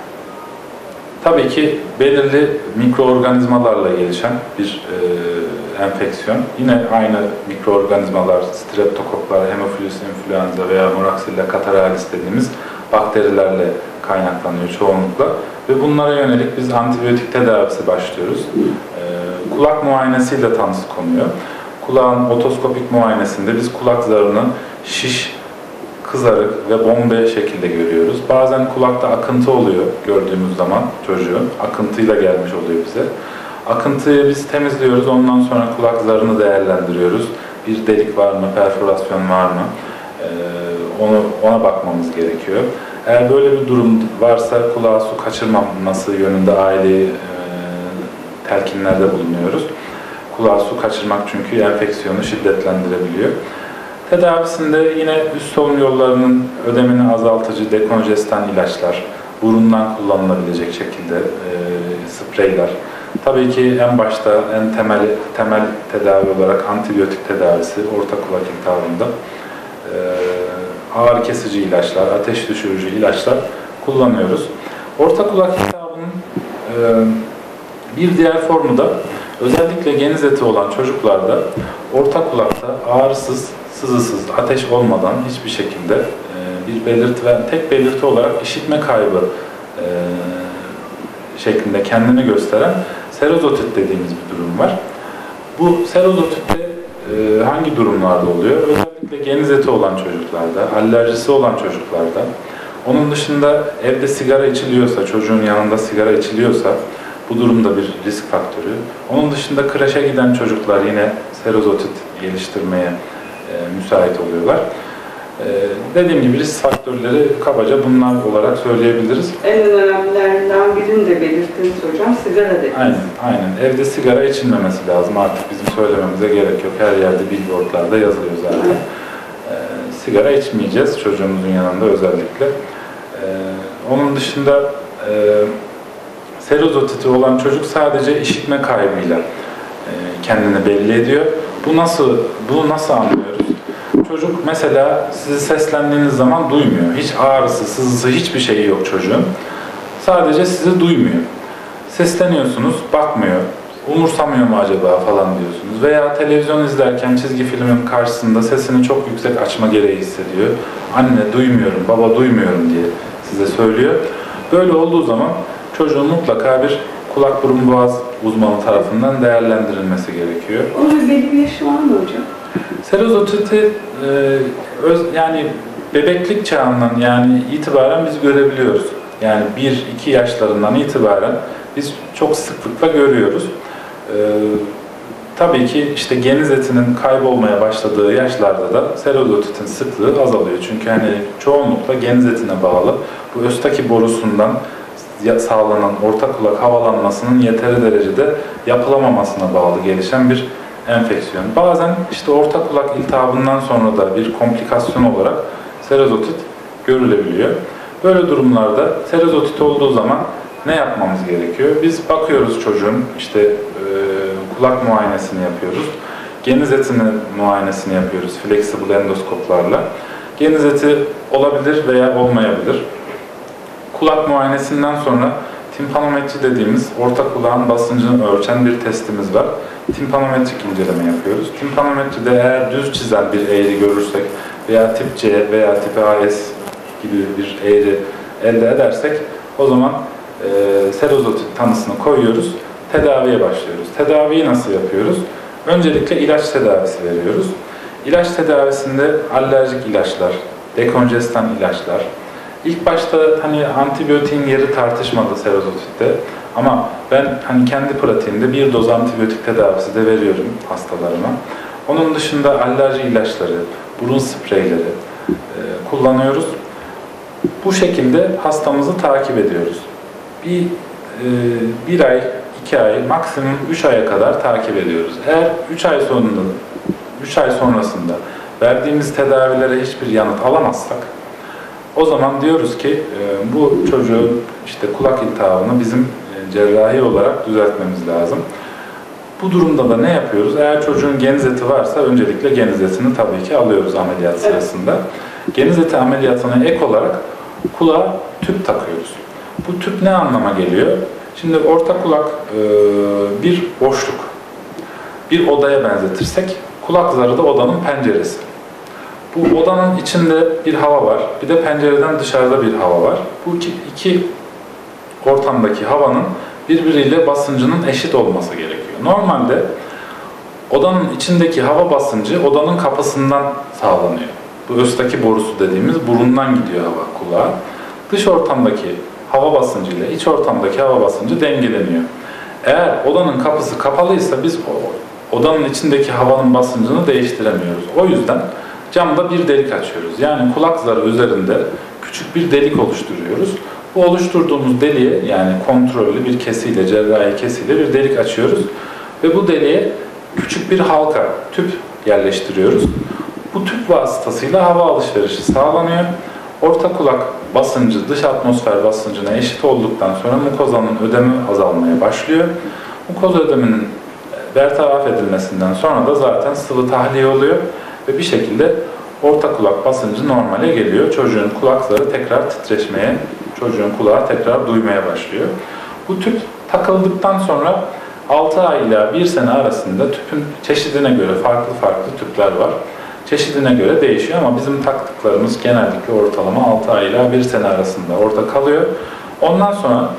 Tabii ki belirli mikroorganizmalarla gelişen bir e, enfeksiyon. Yine aynı mikroorganizmalar, streptokoklar, Haemophilus influenza veya Moraxilla catarrhalis dediğimiz bakterilerle kaynaklanıyor çoğunlukla. Ve bunlara yönelik biz antibiyotik tedavisi başlıyoruz. Ee, kulak muayenesiyle tanısı konuyor. Kulağın otoskopik muayenesinde biz kulak zarını şiş, kızarık ve bombe şekilde görüyoruz. Bazen kulakta akıntı oluyor gördüğümüz zaman çocuğun. Akıntıyla gelmiş oluyor bize. Akıntıyı biz temizliyoruz. Ondan sonra kulak zarını değerlendiriyoruz. Bir delik var mı, perforasyon var mı? Ee, onu ona bakmamız gerekiyor. Eğer böyle bir durum varsa kulağa su kaçırmaması yönünde aileyi e, telkinlerde bulunuyoruz. Kulağa su kaçırmak çünkü enfeksiyonu şiddetlendirebiliyor. Tedavisinde yine üst solunum yollarının ödemini azaltıcı dekonjestan ilaçlar, burundan kullanılabilecek şekilde e, spreyler. Tabii ki en başta en temel temel tedavi olarak antibiyotik tedavisi orta kulak iltihabında. E, ağrı kesici ilaçlar, ateş düşürücü ilaçlar kullanıyoruz. Orta kulak iltihabının e, bir diğer formu da özellikle geniz eti olan çocuklarda orta kulakta ağrısız, sızısız, ateş olmadan hiçbir şekilde e, bir belirti ve tek belirti olarak işitme kaybı e, şeklinde kendini gösteren serozotit dediğimiz bir durum var. Bu serozotitte e, hangi durumlarda oluyor? Özellikle geniz eti olan çocuklarda, alerjisi olan çocuklarda, onun dışında evde sigara içiliyorsa, çocuğun yanında sigara içiliyorsa bu durumda bir risk faktörü. Onun dışında kreşe giden çocuklar yine serozotit geliştirmeye e, müsait oluyorlar. E, dediğim gibi risk faktörleri kabaca bunlar olarak söyleyebiliriz. En önemlilerinden birini de belirttiniz hocam, sigara dediniz. Aynen, aynen. Evde sigara içilmemesi lazım. Artık bizim söylememize gerek yok. Her yerde billboardlarda yazılıyor zaten. E, sigara içmeyeceğiz çocuğumuzun yanında özellikle. E, onun dışında e, serozotiti olan çocuk sadece işitme kaybıyla e, kendini belli ediyor. Bu nasıl, bunu nasıl anlıyoruz? Çocuk mesela sizi seslendiğiniz zaman duymuyor. Hiç ağrısı, sızısı, hiçbir şeyi yok çocuğun. Sadece sizi duymuyor. Sesleniyorsunuz, bakmıyor. Umursamıyor mu acaba falan diyorsunuz. Veya televizyon izlerken çizgi filmin karşısında sesini çok yüksek açma gereği hissediyor. Anne duymuyorum, baba duymuyorum diye size söylüyor. Böyle olduğu zaman çocuğun mutlaka bir kulak burun boğaz uzmanı tarafından değerlendirilmesi gerekiyor. Onun belli bir yaşı var mı hocam? Serozotiti e, öz, yani bebeklik çağından yani itibaren biz görebiliyoruz. Yani bir iki yaşlarından itibaren biz çok sıklıkla görüyoruz. E, tabii ki işte geniz etinin kaybolmaya başladığı yaşlarda da serozotitin sıklığı azalıyor. Çünkü hani çoğunlukla geniz etine bağlı bu östaki borusundan sağlanan orta kulak havalanmasının yeteri derecede yapılamamasına bağlı gelişen bir enfeksiyon. Bazen işte orta kulak iltihabından sonra da bir komplikasyon olarak serozotit görülebiliyor. Böyle durumlarda serozotit olduğu zaman ne yapmamız gerekiyor? Biz bakıyoruz çocuğun işte e, kulak muayenesini yapıyoruz. Geniz etinin muayenesini yapıyoruz flexible endoskoplarla. Geniz eti olabilir veya olmayabilir. Kulak muayenesinden sonra timpanometri dediğimiz orta kulağın basıncını ölçen bir testimiz var. Timpanometrik inceleme yapıyoruz. Timpanometride eğer düz çizen bir eğri görürsek veya tip C veya tip A S gibi bir eğri elde edersek o zaman e, serozotit tanısını koyuyoruz. Tedaviye başlıyoruz. Tedaviyi nasıl yapıyoruz? Öncelikle ilaç tedavisi veriyoruz. İlaç tedavisinde alerjik ilaçlar, dekonjestan ilaçlar. İlk başta hani antibiyotiğin yeri tartışmadı serozotitte. Ama ben hani kendi pratiğimde bir doz antibiyotik tedavisi de veriyorum hastalarıma. Onun dışında alerji ilaçları, burun spreyleri e, kullanıyoruz. Bu şekilde hastamızı takip ediyoruz. Bir, e, bir ay, iki ay, maksimum üç aya kadar takip ediyoruz. Eğer üç ay sonunda, üç ay sonrasında verdiğimiz tedavilere hiçbir yanıt alamazsak, o zaman diyoruz ki e, bu çocuğun işte kulak iltihabını bizim e, cerrahi olarak düzeltmemiz lazım. Bu durumda da ne yapıyoruz? Eğer çocuğun geniz eti varsa öncelikle geniz etini tabii ki alıyoruz ameliyat sırasında. Geniz eti ameliyatına ek olarak kulağa tüp takıyoruz. Bu tüp ne anlama geliyor? Şimdi orta kulak e, bir boşluk. Bir odaya benzetirsek kulak zarı da odanın penceresi. Bu odanın içinde bir hava var, bir de pencereden dışarıda bir hava var. Bu iki, iki ortamdaki havanın birbiriyle basıncının eşit olması gerekiyor. Normalde odanın içindeki hava basıncı odanın kapısından sağlanıyor. Bu östaki borusu dediğimiz burundan gidiyor hava kulağa. Dış ortamdaki hava basıncı ile iç ortamdaki hava basıncı dengeleniyor. Eğer odanın kapısı kapalıysa biz odanın içindeki havanın basıncını değiştiremiyoruz. O yüzden camda bir delik açıyoruz. Yani kulak zarı üzerinde küçük bir delik oluşturuyoruz. Bu oluşturduğumuz deliğe, yani kontrollü bir kesiyle, cerrahi kesiyle bir delik açıyoruz. Ve bu deliğe küçük bir halka, tüp yerleştiriyoruz. Bu tüp vasıtasıyla hava alışverişi sağlanıyor. Orta kulak basıncı dış atmosfer basıncına eşit olduktan sonra mukozanın ödemi azalmaya başlıyor. Mukoza ödeminin bertaraf edilmesinden sonra da zaten sıvı tahliye oluyor ve bir şekilde orta kulak basıncı normale geliyor. Çocuğun kulakları tekrar titreşmeye, çocuğun kulağı tekrar duymaya başlıyor. Bu tüp takıldıktan sonra altı ay ile bir sene arasında tüpün çeşidine göre farklı farklı tüpler var. Çeşidine göre değişiyor ama bizim taktıklarımız genellikle ortalama altı ay ile bir sene arasında orada kalıyor. Ondan sonra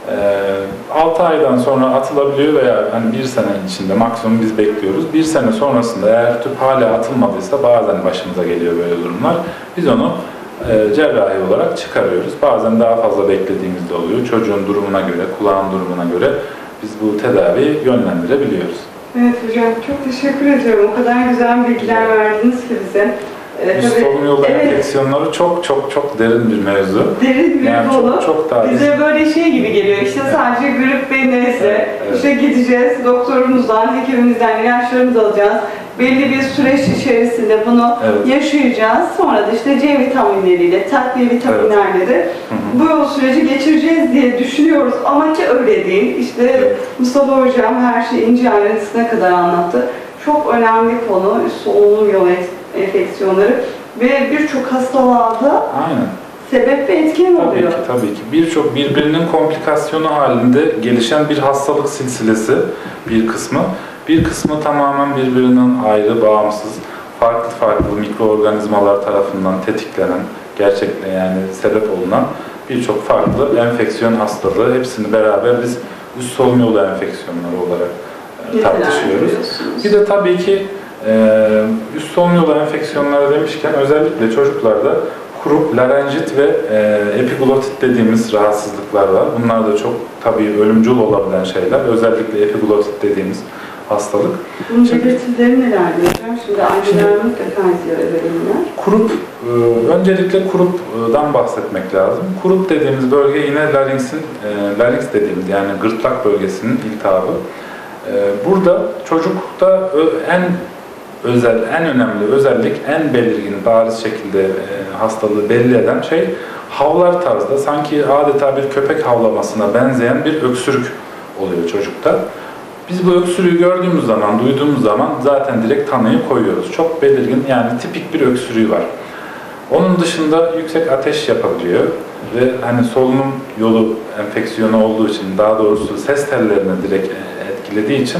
altı aydan sonra atılabiliyor veya hani bir sene içinde maksimum biz bekliyoruz. Bir sene sonrasında eğer tüp hala atılmadıysa bazen başımıza geliyor böyle durumlar. Biz onu e, cerrahi olarak çıkarıyoruz. Bazen daha fazla beklediğimizde oluyor. Çocuğun durumuna göre, kulağın durumuna göre biz bu tedaviyi yönlendirebiliyoruz. Evet hocam, çok teşekkür ediyorum. O kadar güzel bilgiler verdiniz ki bize. Ee, Üst solunum yolu evet. enfeksiyonları çok çok çok derin bir mevzu. Derin bir yani konu. Çok, çok daha bize biz... böyle şey gibi geliyor. İşte evet. sadece grip ve nezle. Evet, evet. İşte gideceğiz, doktorumuzdan, hekimimizden ilaçlarımızı alacağız. Belli bir süreç içerisinde bunu evet. yaşayacağız. Sonra da işte C vitaminleriyle, takviye vitaminlerle de bu yol süreci geçireceğiz diye düşünüyoruz. Ama ki öyle değil. İşte evet. Mustafa Hocam her şeyi ince ayrıntısına kadar anlattı. Çok önemli konu üst solunum yolu enfeksiyonları ve birçok hastalığa da Aynen. sebep ve etken oluyor. Tabii ki, tabii ki. Birçok birbirinin komplikasyonu halinde gelişen bir hastalık silsilesi bir kısmı. Bir kısmı tamamen birbirinden ayrı, bağımsız, farklı farklı mikroorganizmalar tarafından tetiklenen, gerçekten yani sebep olunan birçok farklı enfeksiyon hastalığı. Hepsini beraber biz üst solunum yolu enfeksiyonları olarak e, tartışıyoruz. Bir de tabii ki e, üst solunum yolu enfeksiyonları demişken özellikle çocuklarda krup, larenjit ve e, epiglotit dediğimiz rahatsızlıklar var. Bunlar da çok tabii ölümcül olabilen şeyler. Özellikle epiglotit dediğimiz hastalık. Bunun belirtileri nelerdir hocam? Şimdi aileler mutlaka ziyaret edebilirler. Kurup, e, öncelikle kuruptan bahsetmek lazım. Kurup dediğimiz bölge yine laringsin, e, larynx dediğimiz yani gırtlak bölgesinin iltihabı. E, burada çocukta en özel, en önemli özellik, en belirgin, bariz şekilde e, hastalığı belli eden şey havlar tarzda, sanki adeta bir köpek havlamasına benzeyen bir öksürük oluyor çocukta. Biz bu öksürüğü gördüğümüz zaman, duyduğumuz zaman zaten direkt tanıyı koyuyoruz. Çok belirgin, yani tipik bir öksürüğü var. Onun dışında yüksek ateş yapabiliyor ve hani solunum yolu enfeksiyonu olduğu için, daha doğrusu ses tellerini direkt etkilediği için,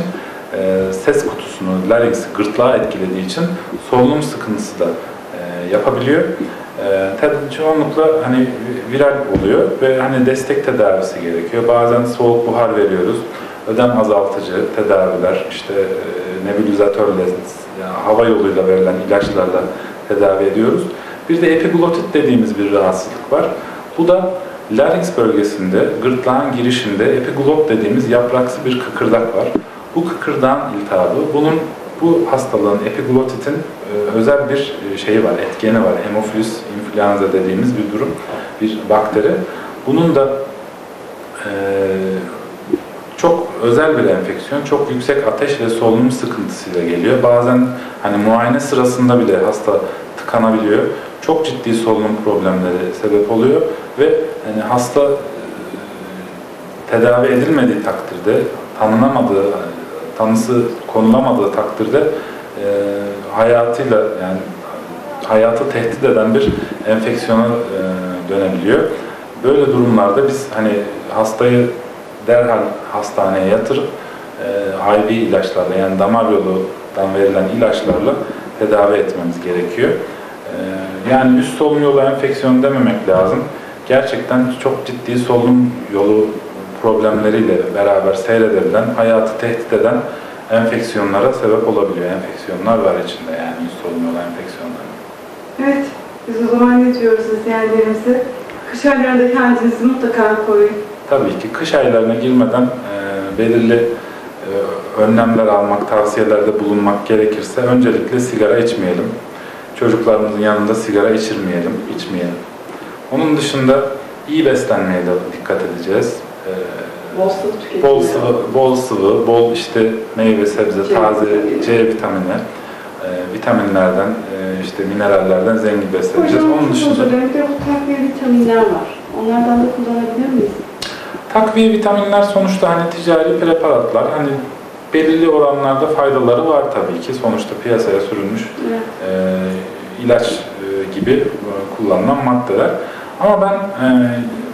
ses kutusunu, larynx, gırtlağı etkilediği için solunum sıkıntısı da yapabiliyor. Çoğunlukla hani viral oluyor ve hani destek tedavisi gerekiyor. Bazen soğuk buhar veriyoruz. Ödem azaltıcı tedaviler, işte e, nebulizatörle, yani hava yoluyla verilen ilaçlarla tedavi ediyoruz. Bir de epiglotit dediğimiz bir rahatsızlık var. Bu da larynx bölgesinde, gırtlağın girişinde epiglot dediğimiz yapraksı bir kıkırdak var. Bu kıkırdağın iltihabı, bunun bu hastalığın, epiglotitin e, özel bir şeyi var, etkeni var. Hemophilus influenza dediğimiz bir durum, bir bakteri. Bunun da e, çok özel bir enfeksiyon, çok yüksek ateş ve solunum sıkıntısıyla geliyor. Bazen hani muayene sırasında bile hasta tıkanabiliyor. Çok ciddi solunum problemleri sebep oluyor ve yani hasta e, tedavi edilmediği takdirde, tanınamadığı, tanısı konulamadığı takdirde e, hayatıyla, yani hayatı tehdit eden bir enfeksiyona e, dönebiliyor. Böyle durumlarda biz hani hastayı derhal hastaneye yatırıp e, I V ilaçlarla, yani damar yolundan verilen ilaçlarla tedavi etmemiz gerekiyor. E, yani üst solunum yolu enfeksiyonu dememek lazım. Gerçekten çok ciddi solunum yolu problemleriyle beraber seyredilen, hayatı tehdit eden enfeksiyonlara sebep olabiliyor. Enfeksiyonlar var içinde, yani üst solunum yolu enfeksiyonları. Evet, biz o zaman ne diyoruz izleyenlerimize? Kış aylarında kendinizi mutlaka koruyun. Tabii ki kış aylarına girmeden e, belirli e, önlemler almak, tavsiyelerde bulunmak gerekirse öncelikle sigara içmeyelim. Çocuklarımızın yanında sigara içirmeyelim, içmeyelim. Onun dışında iyi beslenmeye de dikkat edeceğiz. E, Bol sıvı tüketimi. Bol sıvı, bol sıvı, bol işte meyve, sebze, C taze vitamini. C vitamini, e, vitaminlerden, e, işte minerallerden zengin besleneceğiz. Hocam, Onun dışında bir de bu takviye vitaminler var. Onlardan da kullanabilir miyiz? takviye vitaminler sonuçta hani ticari preparatlar, hani belirli oranlarda faydaları var tabii ki. Sonuçta piyasaya sürülmüş Evet. e, ilaç e, gibi e, kullanılan maddeler. Ama ben e,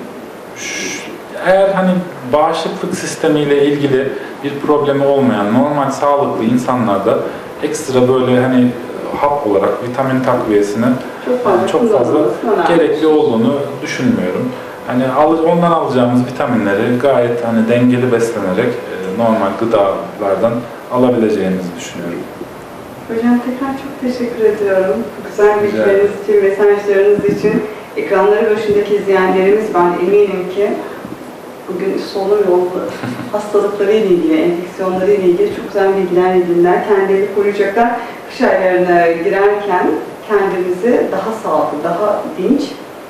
ş- eğer hani bağışıklık sistemiyle ilgili bir problemi olmayan normal sağlıklı insanlarda ekstra böyle hani hap olarak vitamin takviyesine Çok fazla, çok fazla gerekli olduğunu düşünmüyorum. Hani ondan alacağımız vitaminleri gayet hani dengeli beslenerek e, normal gıdalardan alabileceğimizi düşünüyorum. Hocam tekrar çok teşekkür ediyorum. Bu güzel Rica bilgileriniz için, mesajlarınız için. Ekranları başındaki izleyenlerimiz, ben eminim ki bugün solunum yolu hastalıkları ile ilgili, enfeksiyonları ile ilgili çok güzel bilgiler edindiler. Kendilerini koruyacaklar. Kış aylarına girerken kendimizi daha sağlıklı, daha dinç,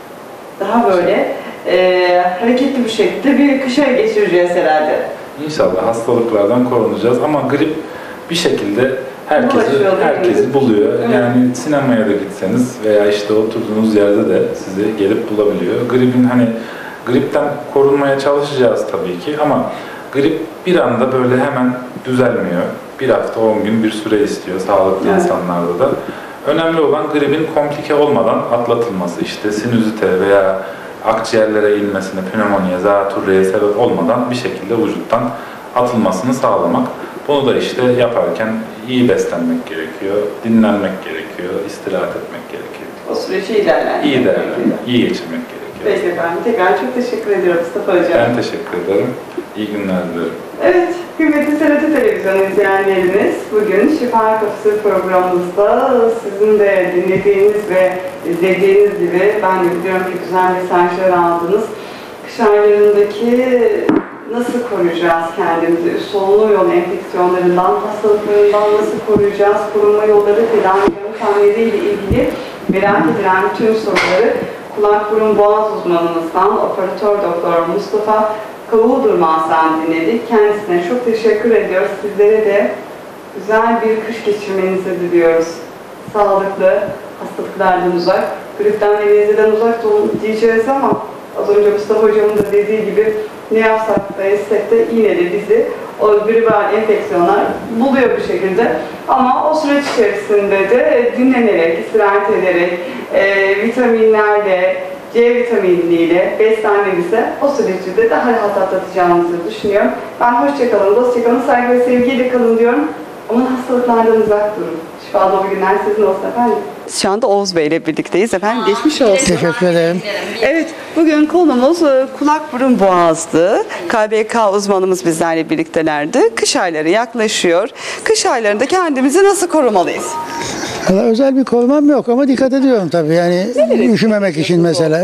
daha böyle e, hareketli bir şekilde bir kış ayı geçireceğiz herhalde. İnşallah hastalıklardan korunacağız ama grip bir şekilde herkesi, Bulaşıyor, değil mi? herkesi buluyor. Evet. Yani sinemaya da gitseniz veya işte oturduğunuz yerde de sizi gelip bulabiliyor. Gripin hani gripten korunmaya çalışacağız tabii ki ama grip bir anda böyle hemen düzelmiyor. Bir hafta on gün bir süre istiyor sağlıklı Evet. insanlarda da. Önemli olan gripin komplike olmadan atlatılması, işte sinüzite veya akciğerlere inmesine, pnömoniye, zatürreye sebep olmadan bir şekilde vücuttan atılmasını sağlamak. Bunu da işte yaparken iyi beslenmek gerekiyor, dinlenmek gerekiyor, istirahat etmek gerekiyor. O süreci ilerler. İyi değerlendirmek, iyi geçirmek gerekiyor. Peki efendim. Tekrar çok teşekkür ediyorum Mustafa Hocam. Ben teşekkür ederim. İyi günler dilerim. Evet, kıymetli T R T Televizyon izleyenlerimiz, bugün Şifa Kapısı programımızda sizin de dinlediğiniz ve izlediğiniz gibi ben de biliyorum ki güzel mesajlar aldınız. Kış aylarındaki nasıl koruyacağız kendimizi, solunum yolu enfeksiyonlarından, hastalıklarından nasıl koruyacağız, korunma yolları, tedavi yöntemleriyle ilgili merak edilen tüm soruları kulak burun boğaz uzmanımızdan operatör doktor Mustafa Kavuldurmaz'dan dinledik. Kendisine çok teşekkür ediyoruz. Sizlere de güzel bir kış geçirmenizi diliyoruz. Sağlıklı, hastalıklardan uzak, gripten ve nezleden uzak olun diyeceğiz ama az önce Mustafa Hocam'ın da dediği gibi ne yapsak da etsek de yine de bizi o gribal enfeksiyonlar buluyor bir şekilde. Ama o süreç içerisinde de dinlenerek, istirahat ederek, e, vitaminlerle, C vitaminiyle beslenmemize o süreci de daha rahat atlatacağımızı düşünüyorum. Ben hoşçakalın, dostçakalın, saygı ve sevgiyle kalın diyorum. Aman hastalıklardan uzak durun. Şifa dolu günler sizin olsun efendim. Şu anda Oğuz Bey ile birlikteyiz efendim. Geçmiş olsun. Teşekkür ederim. Evet, bugün konumuz e, kulak burun boğazdı. K B K uzmanımız bizlerle birliktelerdi. Kış ayları yaklaşıyor. Kış aylarında kendimizi nasıl korumalıyız? Valla özel bir korumam yok ama dikkat ediyorum tabii. Yani üşümemek için mesela.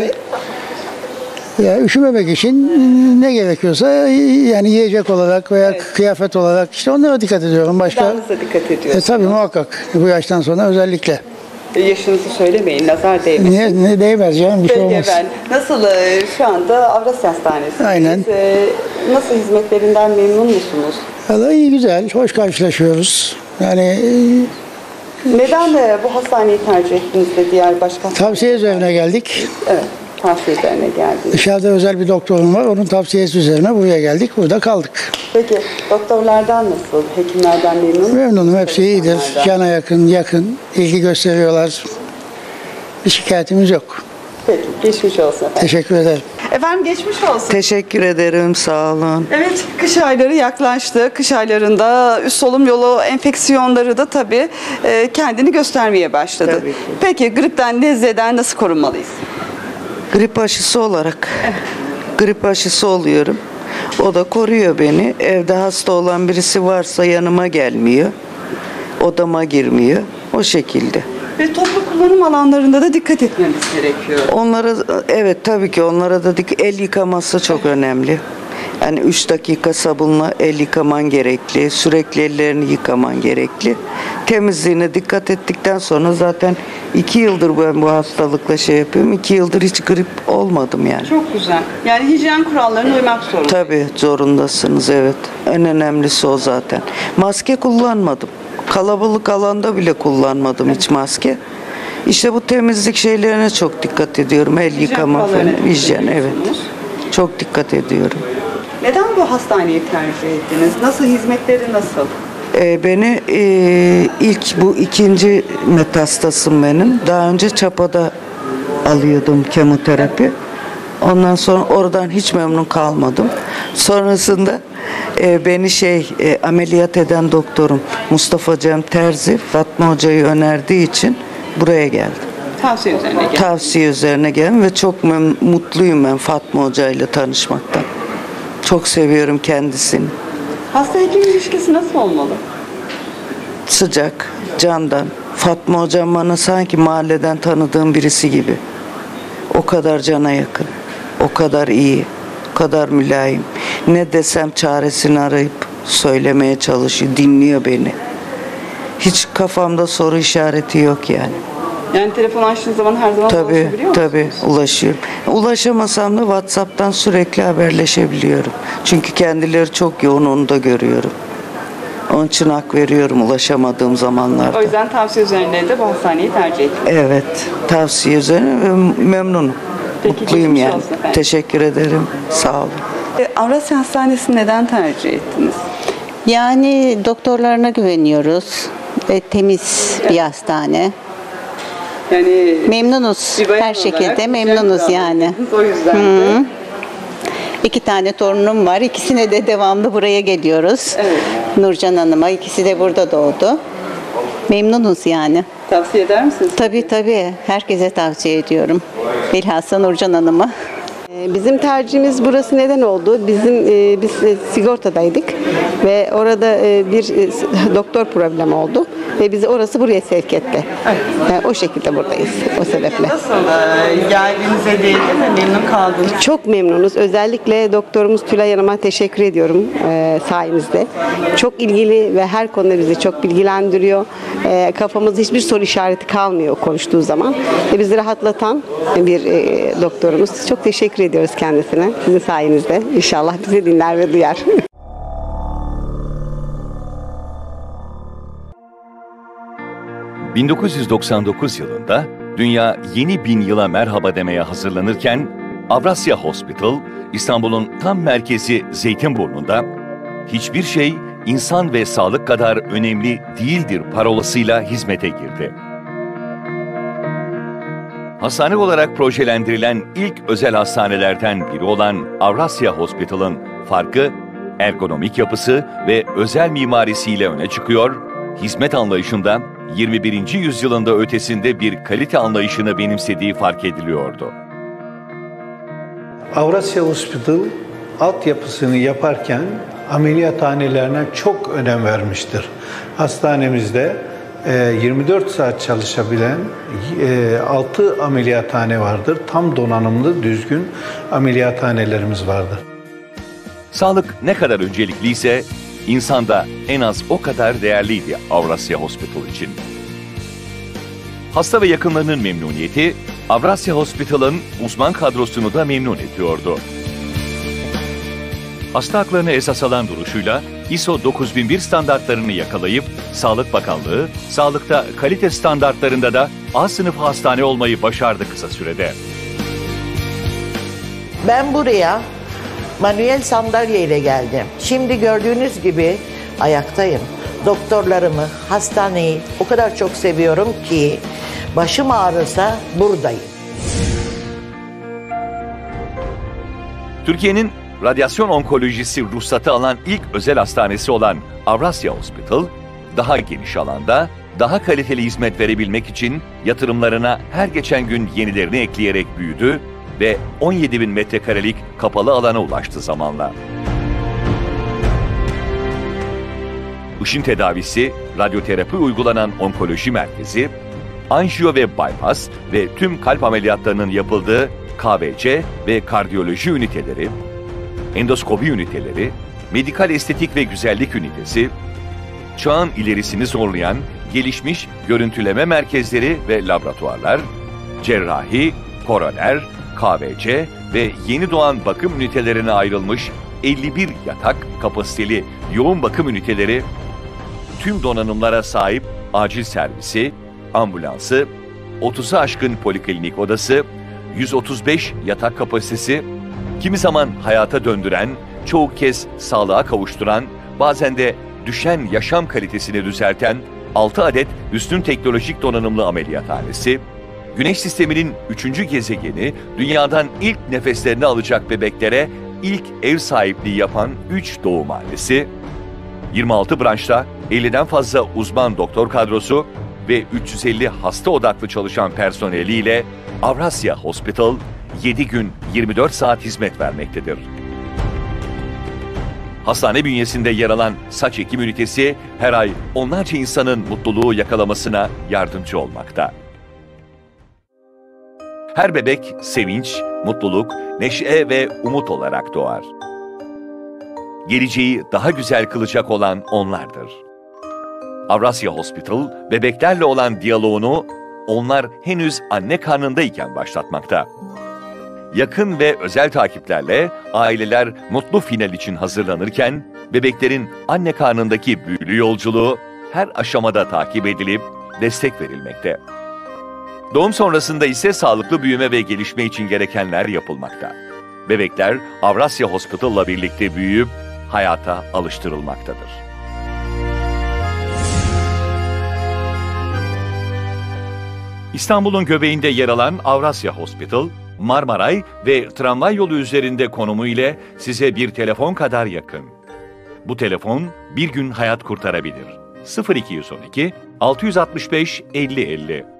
Ya üşümemek için ne gerekiyorsa yani yiyecek olarak veya Evet. kıyafet olarak işte onlara dikkat ediyorum. Başka Gıdanıza dikkat e, ediyorsunuz. tabii muhakkak bu yaştan sonra özellikle. Yaşınızı söylemeyin, nazar değmesin. Niye ne değmez canım bir şey Peki olmaz. efendim. Nasıl e, şu anda Avrasya Hastanesi'ndeyiz. Aynen. E, nasıl hizmetlerinden memnun musunuz? Valla iyi güzel, hoş karşılaşıyoruz. Yani e, Neden de bu hastaneyi tercih ettiniz de diğer başka tavsiye üzerine geldik. Evet, tavsiye üzerine geldiniz. Dışarıda özel bir doktorum var. Onun tavsiyesi üzerine buraya geldik. Burada kaldık. Peki doktorlardan nasıl? Hekimlerden memnun? Memnunum. Hepsi iyidir. Cana yakın, yakın. ilgi gösteriyorlar. Bir şikayetimiz yok. Peki, geçmiş olsun efendim. Teşekkür ederim. Efendim geçmiş olsun. Teşekkür ederim, sağ olun. Evet, kış ayları yaklaştı. Kış aylarında üst solunum yolu enfeksiyonları da tabii e, kendini göstermeye başladı. Tabii ki. Peki gripten, nezleden nasıl korunmalıyız? Grip aşısı olarak grip aşısı oluyorum. O da koruyor beni. Evde hasta olan birisi varsa yanıma gelmiyor. Odama girmiyor. O şekilde. Ve toplu kullanım alanlarında da dikkat etmemiz gerekiyor. Onlara evet tabii ki onlara da dik- el yıkaması çok önemli. Yani üç dakika sabunla el yıkaman gerekli. Sürekli ellerini yıkaman gerekli. Temizliğine dikkat ettikten sonra zaten iki yıldır ben bu hastalıkla şey yapıyorum. iki yıldır hiç grip olmadım yani. Çok güzel. Yani hijyen kurallarına uymak zorunda. Tabii zorundasınız, evet. En önemlisi o zaten. Maske kullanmadım. Kalabalık alanda bile kullanmadım hiç maske. İşte bu temizlik şeylerine çok dikkat ediyorum. El yıkama kurallarına falan, hijyen, evet. ediyorsunuz. Çok dikkat ediyorum. Neden bu hastaneyi tercih ettiniz? Nasıl, hizmetleri nasıl? Ee, beni e, ilk bu ikinci metastasım benim. Daha önce Çapa'da alıyordum kemoterapi. Ondan sonra oradan hiç memnun kalmadım. Sonrasında e, beni şey e, ameliyat eden doktorum Mustafa Cem Terzi Fatma Hoca'yı önerdiği için buraya geldim. Tavsiye üzerine geldi. Tavsiye üzerine geldim ve çok mem- mutluyum ben Fatma Hoca ile tanışmaktan. Çok seviyorum kendisini. Hasta hekim ilişkisi nasıl olmalı? Sıcak, candan. Fatma Hocam bana sanki mahalleden tanıdığım birisi gibi. O kadar cana yakın, o kadar iyi, o kadar mülayim. Ne desem çaresini arayıp söylemeye çalışıyor, dinliyor beni. Hiç kafamda soru işareti yok yani. Yani telefon açtığınız zaman her zaman Tabii, ulaşabiliyor musunuz? tabii ulaşıyorum. Ulaşamasam da WhatsApp'tan sürekli haberleşebiliyorum. Çünkü kendileri çok yoğun, onu da görüyorum. Onun için hak veriyorum ulaşamadığım zamanlarda. O yüzden tavsiye üzerine de bu hastaneyi tercih ettim. Evet, tavsiye üzerine ve memnunum. Peki, Mutluyum geçmiş yani. olsun efendim. Teşekkür ederim. Sağ olun. E, Avrasya Hastanesi'ni neden tercih ettiniz? Yani doktorlarına güveniyoruz. E, temiz bir hastane. Yani Memnunuz. bir bayan Her şekilde olarak memnunuz hijyen yani. kurallarınız, o yüzden de. İki tane torunum var. İkisine de devamlı buraya geliyoruz. Evet. Nurcan Hanım'a. İkisi de burada doğdu. Memnunuz yani. Tavsiye eder misiniz? Tabii tabii. Herkese tavsiye ediyorum. Bilhassa Nurcan Hanım'a. Bizim tercihimiz burası neden oldu? Bizim e, biz e, sigortadaydık ve orada e, bir e, doktor problemi oldu ve bizi orası buraya sevk etti. Yani o şekilde buradayız o sebeple. Nasıl e, geldiğinize değil mi? Memnun kaldınız. Çok memnunuz. Özellikle doktorumuz Tülay Hanım'a teşekkür ediyorum e, sayenizde. Çok ilgili ve her konuda bizi çok bilgilendiriyor. E, kafamızda hiçbir soru işareti kalmıyor konuştuğu zaman. E, bizi rahatlatan bir e, doktorumuz. Çok teşekkür ediyoruz kendisine. Sizin sayenizde. İnşallah bizi dinler ve duyar. bin dokuz yüz doksan dokuz yılında dünya yeni bin yıla merhaba demeye hazırlanırken Avrasya Hospital, İstanbul'un tam merkezi Zeytinburnu'nda hiçbir şey insan ve sağlık kadar önemli değildir parolasıyla hizmete girdi. Hastane olarak projelendirilen ilk özel hastanelerden biri olan Avrasya Hospital'ın farkı, ergonomik yapısı ve özel mimarisiyle öne çıkıyor, hizmet anlayışında yirmi birinci yüzyılında ötesinde bir kalite anlayışını benimsediği fark ediliyordu. Avrasya Hospital altyapısını yaparken ameliyathanelerine çok önem vermiştir. Hastanemizde yirmi dört saat çalışabilen altı ameliyathane vardır. Tam donanımlı, düzgün ameliyathanelerimiz vardır. Sağlık ne kadar öncelikliyse, insan da en az o kadar değerliydi Avrasya Hospital için. Hasta ve yakınlarının memnuniyeti, Avrasya Hospital'ın uzman kadrosunu da memnun ediyordu. Hasta haklarını esas alan duruşuyla I S O dokuz bin bir standartlarını yakalayıp Sağlık Bakanlığı, sağlıkta kalite standartlarında da A sınıfı hastane olmayı başardı kısa sürede. Ben buraya manuel sandalye ile geldim. Şimdi gördüğünüz gibi ayaktayım. Doktorlarımı, hastaneyi o kadar çok seviyorum ki başım ağrırsa buradayım. Türkiye'nin radyasyon onkolojisi ruhsatı alan ilk özel hastanesi olan Avrasya Hospital, daha geniş alanda, daha kaliteli hizmet verebilmek için yatırımlarına her geçen gün yenilerini ekleyerek büyüdü ve on yedi bin metrekarelik kapalı alana ulaştı zamanla. Işın tedavisi, radyoterapi uygulanan onkoloji merkezi, anjiyo ve bypass ve tüm kalp ameliyatlarının yapıldığı K V C ve kardiyoloji üniteleri, endoskopi üniteleri, medikal estetik ve güzellik ünitesi, çağın ilerisini zorlayan gelişmiş görüntüleme merkezleri ve laboratuvarlar, cerrahi, koroner, K V C ve yeni doğan bakım ünitelerine ayrılmış elli bir yatak kapasiteli yoğun bakım üniteleri, tüm donanımlara sahip acil servisi, ambulansı, otuzu aşkın poliklinik odası, yüz otuz beş yatak kapasitesi, kimi zaman hayata döndüren, çoğu kez sağlığa kavuşturan, bazen de düşen yaşam kalitesini düzelten altı adet üstün teknolojik donanımlı ameliyathanesi, Güneş sisteminin üçüncü gezegeni, dünyadan ilk nefeslerini alacak bebeklere ilk ev sahipliği yapan üç doğumhanesi, yirmi altı branşta elliden fazla uzman doktor kadrosu ve üç yüz elli hasta odaklı çalışan personeliyle Avrasya Hospital yedi gün yirmi dört saat hizmet vermektedir. Hastane bünyesinde yer alan saç ekim ünitesi her ay onlarca insanın mutluluğu yakalamasına yardımcı olmakta. Her bebek sevinç, mutluluk, neşe ve umut olarak doğar. Geleceği daha güzel kılacak olan onlardır. Avrasya Hospital, bebeklerle olan diyaloğunu onlar henüz anne karnındayken başlatmakta. Yakın ve özel takiplerle aileler mutlu final için hazırlanırken, bebeklerin anne karnındaki büyülü yolculuğu her aşamada takip edilip destek verilmekte. Doğum sonrasında ise sağlıklı büyüme ve gelişme için gerekenler yapılmakta. Bebekler Avrasya Hospital'la birlikte büyüyüp hayata alıştırılmaktadır. İstanbul'un göbeğinde yer alan Avrasya Hospital, Marmaray ve tramvay yolu üzerinde konumu ile size bir telefon kadar yakın. Bu telefon bir gün hayat kurtarabilir. sıfır iki yüz on iki altı yüz altmış beş elli elli